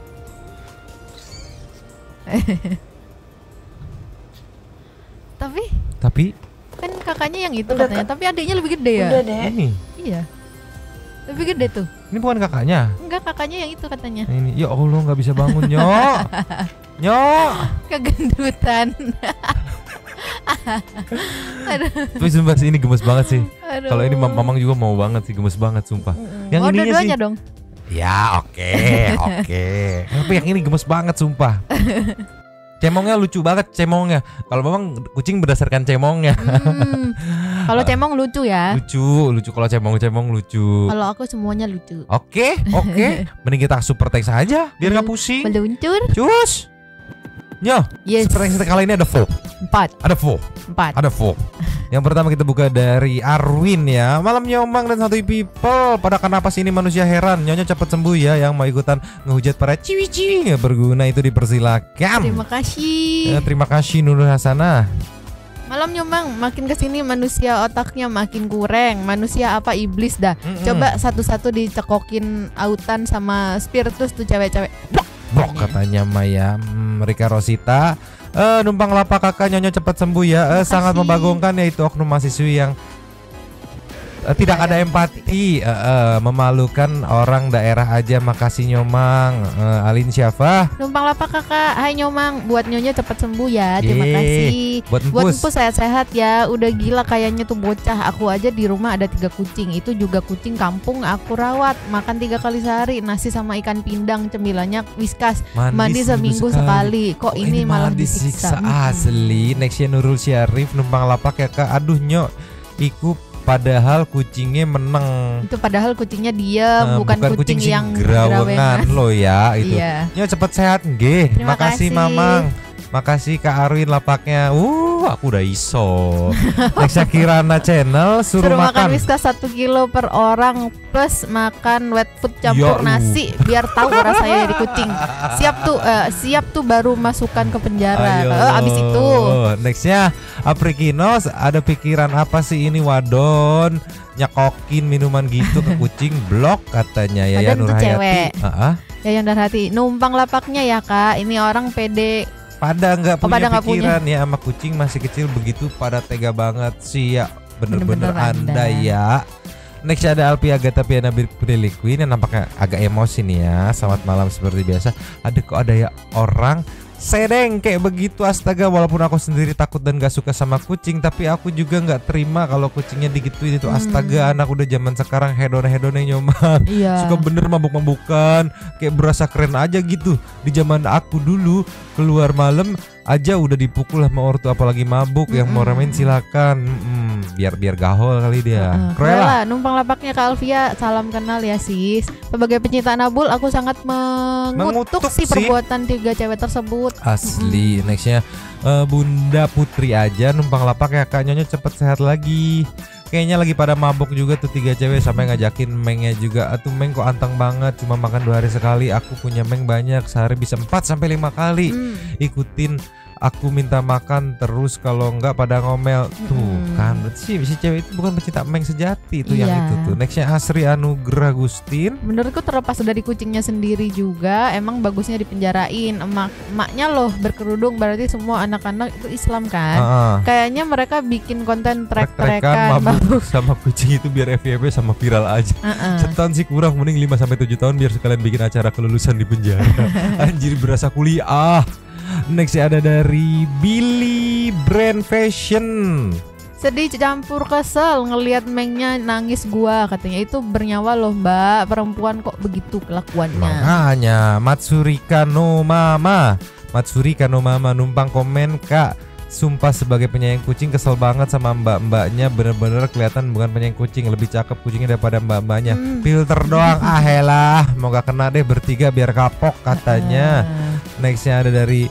Speaker 4: Tapi
Speaker 3: Tapi
Speaker 4: kan kakaknya yang itu
Speaker 6: Udah,
Speaker 4: katanya.
Speaker 6: Kak.
Speaker 4: Tapi adiknya lebih gede ya.
Speaker 6: Udah deh.
Speaker 3: ini,
Speaker 4: Iya. Lebih gede tuh.
Speaker 3: ini bukan kakaknya.
Speaker 4: Enggak, kakaknya yang itu katanya.
Speaker 3: Ini, ya Allah, nggak bisa bangun nyok. Nyok.
Speaker 4: Kegendutan. Aduh,
Speaker 3: Tapi sumpah sih ini gemes banget sih.
Speaker 4: aduh.
Speaker 3: Kalau ini mam- mamang juga mau banget sih, gemes banget sumpah.
Speaker 4: Mm-mm.
Speaker 3: Yang
Speaker 4: oh,
Speaker 3: ininya
Speaker 4: dua-duanya
Speaker 3: sih.
Speaker 4: dong.
Speaker 3: Ya oke, oke. Tapi yang ini gemes banget sumpah. Cemongnya lucu banget cemongnya. Kalau memang kucing berdasarkan cemongnya.
Speaker 4: Hmm. Kalau cemong lucu ya.
Speaker 3: Lucu, lucu kalau cemong-cemong lucu.
Speaker 4: Kalau aku semuanya lucu.
Speaker 3: Oke, oke. Mending kita super text aja biar nggak pusing.
Speaker 4: Meluncur.
Speaker 3: Cus. Nyo,
Speaker 4: Yes.
Speaker 3: super text kali ini ada four.
Speaker 4: Empat.
Speaker 3: Ada four.
Speaker 4: Empat.
Speaker 3: Ada four. Yang pertama kita buka dari Arwin ya. Malam Nyomang dan satu people. Pada kenapa sih ini manusia heran? Nyonya cepat sembuh ya. Yang mau ikutan ngehujat para ciwi-ciwi nggak berguna itu dipersilakan.
Speaker 4: Terima kasih.
Speaker 3: Ya, terima kasih Nurul Hasanah.
Speaker 4: Malam Nyomang, makin kesini manusia otaknya makin kurang. Manusia apa iblis dah.
Speaker 3: Mm-mm.
Speaker 4: Coba satu-satu dicekokin autan sama spiritus tuh cewek-cewek.
Speaker 3: Brok katanya Maya. Hmm, Rika Rosita. Eh, numpang lapak kakak Nyonya cepat sembuh ya. Eh, sangat
Speaker 4: Makasih.
Speaker 3: membagongkan yaitu oknum mahasiswi yang eh, tidak ada empati, eh, eh, memalukan orang daerah aja. Makasih Nyomang. Eh, Alin Syafah.
Speaker 4: Numpang lapak kakak. Hai Nyomang, buat Nyonya cepat sembuh ya. Terima
Speaker 3: Yeay.
Speaker 4: kasih.
Speaker 3: Buat
Speaker 4: Buat
Speaker 3: Empus.
Speaker 4: Empus sehat-sehat ya. Udah gila kayaknya tuh bocah. Aku aja di rumah ada tiga kucing. Itu juga kucing kampung aku rawat. Makan tiga kali sehari. Nasi sama ikan pindang. Cemilannya Whiskas. Mandi seminggu sekali. Kok
Speaker 3: Oh,
Speaker 4: ini malah
Speaker 3: disiksa
Speaker 4: disiksa. Mm-mm.
Speaker 3: asli. Nextnya Nurul Syarif numpang lapak ya kak. Aduh Nyok, iku padahal kucingnya meneng.
Speaker 4: Itu padahal kucingnya
Speaker 3: Eh,
Speaker 4: dia bukan, kucing,
Speaker 3: sing
Speaker 4: yang
Speaker 3: gerawengan lo ya itu.
Speaker 4: Iya.
Speaker 3: Nyok cepet sehat nggih.
Speaker 4: Terima
Speaker 3: Makasih
Speaker 4: kasih.
Speaker 3: Mamang. Makasih Kak Arwin lapaknya. Uh, aku udah iso. Nextnya Kirana Channel suruh,
Speaker 4: Suruh makan
Speaker 3: makan.
Speaker 4: Whiskas satu kilo per orang plus makan wet food campur
Speaker 3: Ya,
Speaker 4: nasi biar tahu rasanya dari kucing. Siap tuh, eh, siap tuh baru masukkan ke penjara.
Speaker 3: Ayo.
Speaker 4: Eh, abis itu
Speaker 3: Nextnya Aprikinos, ada pikiran apa sih ini wadon nyekokin minuman gitu ke kucing blok katanya ya ya
Speaker 4: Padahal itu
Speaker 3: Nurhayati.
Speaker 4: cewek.
Speaker 3: Heeh.
Speaker 4: ya yang hati numpang lapaknya ya kak. Ini orang pede.
Speaker 3: Pada nggak
Speaker 4: Oh,
Speaker 3: punya
Speaker 4: pada nggak
Speaker 3: pikiran ya sama kucing masih kecil begitu pada tega banget sih ya bener-bener
Speaker 4: Bener-bener
Speaker 3: anda,
Speaker 4: Anda.
Speaker 3: ya. Next ada Alpi Agatha Piana Prilly Queen yang nampaknya agak emosi nih ya. Selamat malam seperti biasa. Ada kok ada ya orang sedeng kayak begitu, astaga. Walaupun aku sendiri takut dan gak suka sama kucing, tapi aku juga nggak terima kalau kucingnya digituin itu. Astaga, anak udah zaman sekarang hedon-hedonnya Nyomang.
Speaker 4: Iya.
Speaker 3: Suka bener mabuk-mabukan, kayak berasa keren aja gitu. Di zaman aku dulu keluar malam aja udah dipukul sama ortu, apalagi mabuk. Yang mau remehin silakan. Mm-mm, biar biar gahol kali dia.
Speaker 4: Uh, Cruella, numpang lapaknya Kak Alfia, salam kenal ya sis. Sebagai pencinta Nabul, aku sangat mengutuk,
Speaker 3: Mengutuk
Speaker 4: sih
Speaker 3: sih.
Speaker 4: perbuatan tiga cewek tersebut.
Speaker 3: Asli. Nextnya eh, Bunda Putri aja numpang lapak ya Kak, Nyonya cepet sehat lagi. Kayaknya lagi pada mabuk juga tuh tiga cewek, sampai ngajakin Mengnya juga. Atuh Meng kok anteng banget, cuma makan dua hari sekali. Aku punya Meng banyak, sehari bisa empat sampai lima kali.
Speaker 4: Hmm.
Speaker 3: Ikutin aku minta makan terus, kalau enggak pada ngomel. Tuh
Speaker 4: Mm-mm.
Speaker 3: kan berarti sih si cewek itu bukan pecinta Meng sejati tuh. Yang
Speaker 4: Iya.
Speaker 3: itu tuh. Nextnya Asri Anugrah Gustin.
Speaker 4: Menurutku terlepas dari kucingnya sendiri juga, emang bagusnya dipenjarain. Emak emaknya loh berkerudung, berarti semua anak-anak itu Islam kan?
Speaker 3: Ah,
Speaker 4: Kayaknya mereka bikin konten
Speaker 3: trek-trekan
Speaker 4: trek-trekan
Speaker 3: mabuk sama kucing itu biar F Y P sama viral aja.
Speaker 4: Uh-uh.
Speaker 3: Setahun sih kurang, mending lima sampai tujuh tahun biar sekalian bikin acara kelulusan di penjara. Anjir berasa kuliah. Next ada dari Billy Brand Fashion.
Speaker 4: Sedih campur kesel ngelihat Mengnya nangis gua, katanya itu bernyawa loh mbak, perempuan kok begitu kelakuannya.
Speaker 3: Makanya Matsurika no Mama Matsurika no Mama numpang komen Kak, sumpah sebagai penyayang kucing kesel banget sama mbak-mbaknya. Bener-bener kelihatan bukan penyayang kucing, lebih cakep kucingnya daripada mbak-mbaknya.
Speaker 4: Hmm.
Speaker 3: Filter doang, ah helah, mau gak kena deh bertiga biar kapok katanya. Nextnya ada dari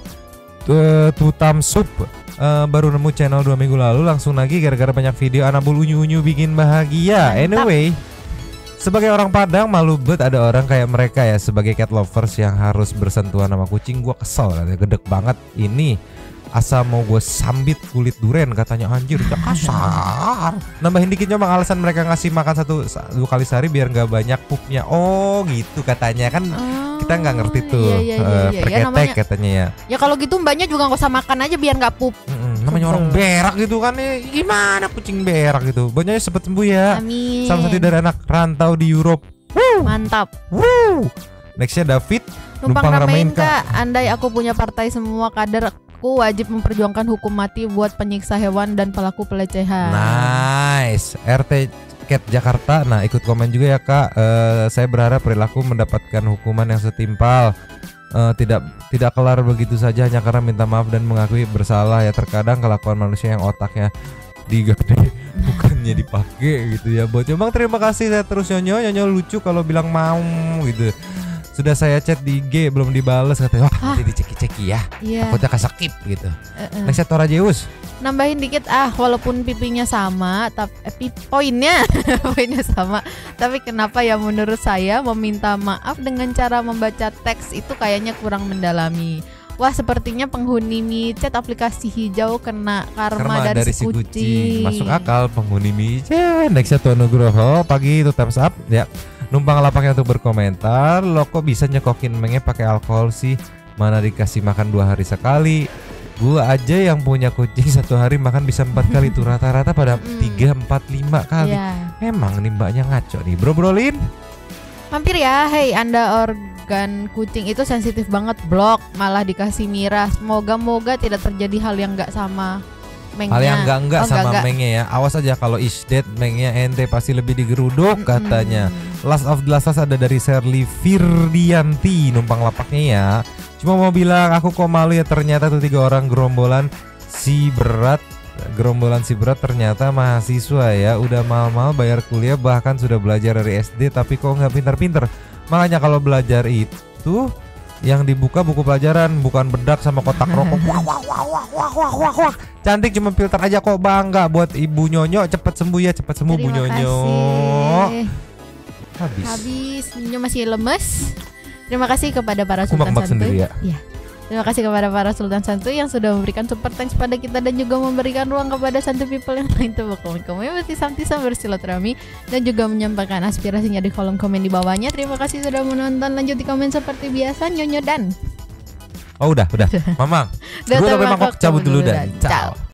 Speaker 3: uh, Tutam Sup. Uh, baru nemu channel dua minggu lalu, langsung lagi gara-gara banyak video Anabul unyu-unyu bikin bahagia.
Speaker 4: Mantap.
Speaker 3: Anyway, sebagai orang Padang malu bet ada orang kayak mereka ya. Sebagai cat lovers yang harus bersentuhan sama kucing, gua kesel katanya, gedek banget ini. Asa mau gue sambit kulit duren katanya, anjir udah kasar. Nambahin dikit cuma alasan mereka ngasih makan satu dua kali sehari biar nggak banyak pupnya. Oh gitu katanya kan.
Speaker 4: Oh,
Speaker 3: Kita nggak ngerti tuh
Speaker 4: iya, iya, iya,
Speaker 3: eh,
Speaker 4: iya. Ya,
Speaker 3: perketek
Speaker 4: namanya-
Speaker 3: katanya ya.
Speaker 4: Ya kalau gitu mbaknya juga nggak usah makan aja biar nggak pup.
Speaker 3: Mm-mm, namanya orang berak gitu kan ya. Gimana kucing berak gitu. Banyaknya cepet sembuh ya.
Speaker 4: Amin.
Speaker 3: Salah satu dari anak rantau di Europe.
Speaker 4: Mantap.
Speaker 3: Woo. Nextnya David.
Speaker 4: Numpang ramein
Speaker 3: Kak.
Speaker 4: Kak, andai aku punya partai semua kader, aku wajib memperjuangkan hukum mati buat penyiksa hewan dan pelaku pelecehan.
Speaker 3: Nice. R T Cat Jakarta. Nah ikut komen juga ya Kak. Eh, saya berharap perilaku mendapatkan hukuman yang setimpal. Eh, tidak tidak kelar begitu saja hanya karena minta maaf dan mengakui bersalah ya. Terkadang kelakuan manusia yang otaknya digede bukannya dipakai gitu ya. Buat Bang terima kasih, saya terus nyonyo nyonyo lucu kalau bilang mau gitu. Sudah saya chat di I G belum dibales katanya. Wah, nanti diceki-ceki ya.
Speaker 4: Iya.
Speaker 3: Takutnya kasakip gitu.
Speaker 4: Eh-eh.
Speaker 3: Nextnya Tora Zeus.
Speaker 4: Nambahin dikit ah, walaupun pipinya sama, tapi eh, pi- poinnya poinnya sama, tapi kenapa ya menurut saya meminta maaf dengan cara membaca teks itu kayaknya kurang mendalami. Wah, sepertinya penghuni micet aplikasi hijau kena karma,
Speaker 3: Karma
Speaker 4: dari, si kucing.
Speaker 3: Masuk akal penghuni micet. Nextnya Tuan Nugroho. Pagi itu thumbs up ya. Numpang lapaknya untuk berkomentar. Lo kok bisa nyekokin Mengnya pakai alkohol sih? Mana dikasih makan dua hari sekali. Gua aja yang punya kucing satu hari makan bisa empat kali tuh, rata-rata pada
Speaker 4: Mm.
Speaker 3: tiga empat lima kali.
Speaker 4: Iya.
Speaker 3: Emang nih mbaknya ngaco nih bro brolin.
Speaker 4: Mampir ya, hei Anda organ kucing itu sensitif banget, blok malah dikasih miras. Moga-moga tidak terjadi hal yang nggak sama Mengnya.
Speaker 3: Hal yang enggak enggak
Speaker 4: Oh,
Speaker 3: sama
Speaker 4: enggak-enggak.
Speaker 3: Mengnya ya. Awas aja kalau is dead Mengnya ente pasti lebih digeruduk katanya. Last of the Last Last ada dari Shirley Firdianti, numpang lapaknya ya. Cuma mau bilang aku kok malu ya, ternyata tuh tiga orang gerombolan si berat. Gerombolan si berat ternyata mahasiswa ya. Udah mal-mal bayar kuliah, bahkan sudah belajar dari S D tapi kok nggak pintar-pintar. Makanya kalau belajar itu yang dibuka buku pelajaran, bukan bedak sama kotak rokok. Wah, wah, wah, wah, wah, wah, wah, wah. Cantik cuma filter aja kok, bangga buat Ibu Nyonyo, cepet sembuh ya, cepet sembuh Bu
Speaker 4: Terima
Speaker 3: Nyonyo.
Speaker 4: kasih.
Speaker 3: Habis.
Speaker 4: Habis Nyonyo masih lemes. Terima kasih kepada para
Speaker 3: Aku
Speaker 4: sultan
Speaker 3: mak-mak
Speaker 4: santuy.
Speaker 3: sendiri ya.
Speaker 4: Iya. Terima kasih kepada para sultan santuy yang sudah memberikan super thanks pada kita dan juga memberikan ruang kepada santuy people yang lain untuk berkomen-komen, bertisam-tisam, bersilaturahmi dan juga menyampaikan aspirasinya di kolom komen di bawahnya. Terima kasih sudah menonton. Lanjut di komen seperti biasa, Nyonyo dan
Speaker 3: Oh udah, udah. Mamang.
Speaker 4: Dan
Speaker 3: Gue sampai
Speaker 4: Mangkok
Speaker 3: mangkok cabut dulu dan ciao.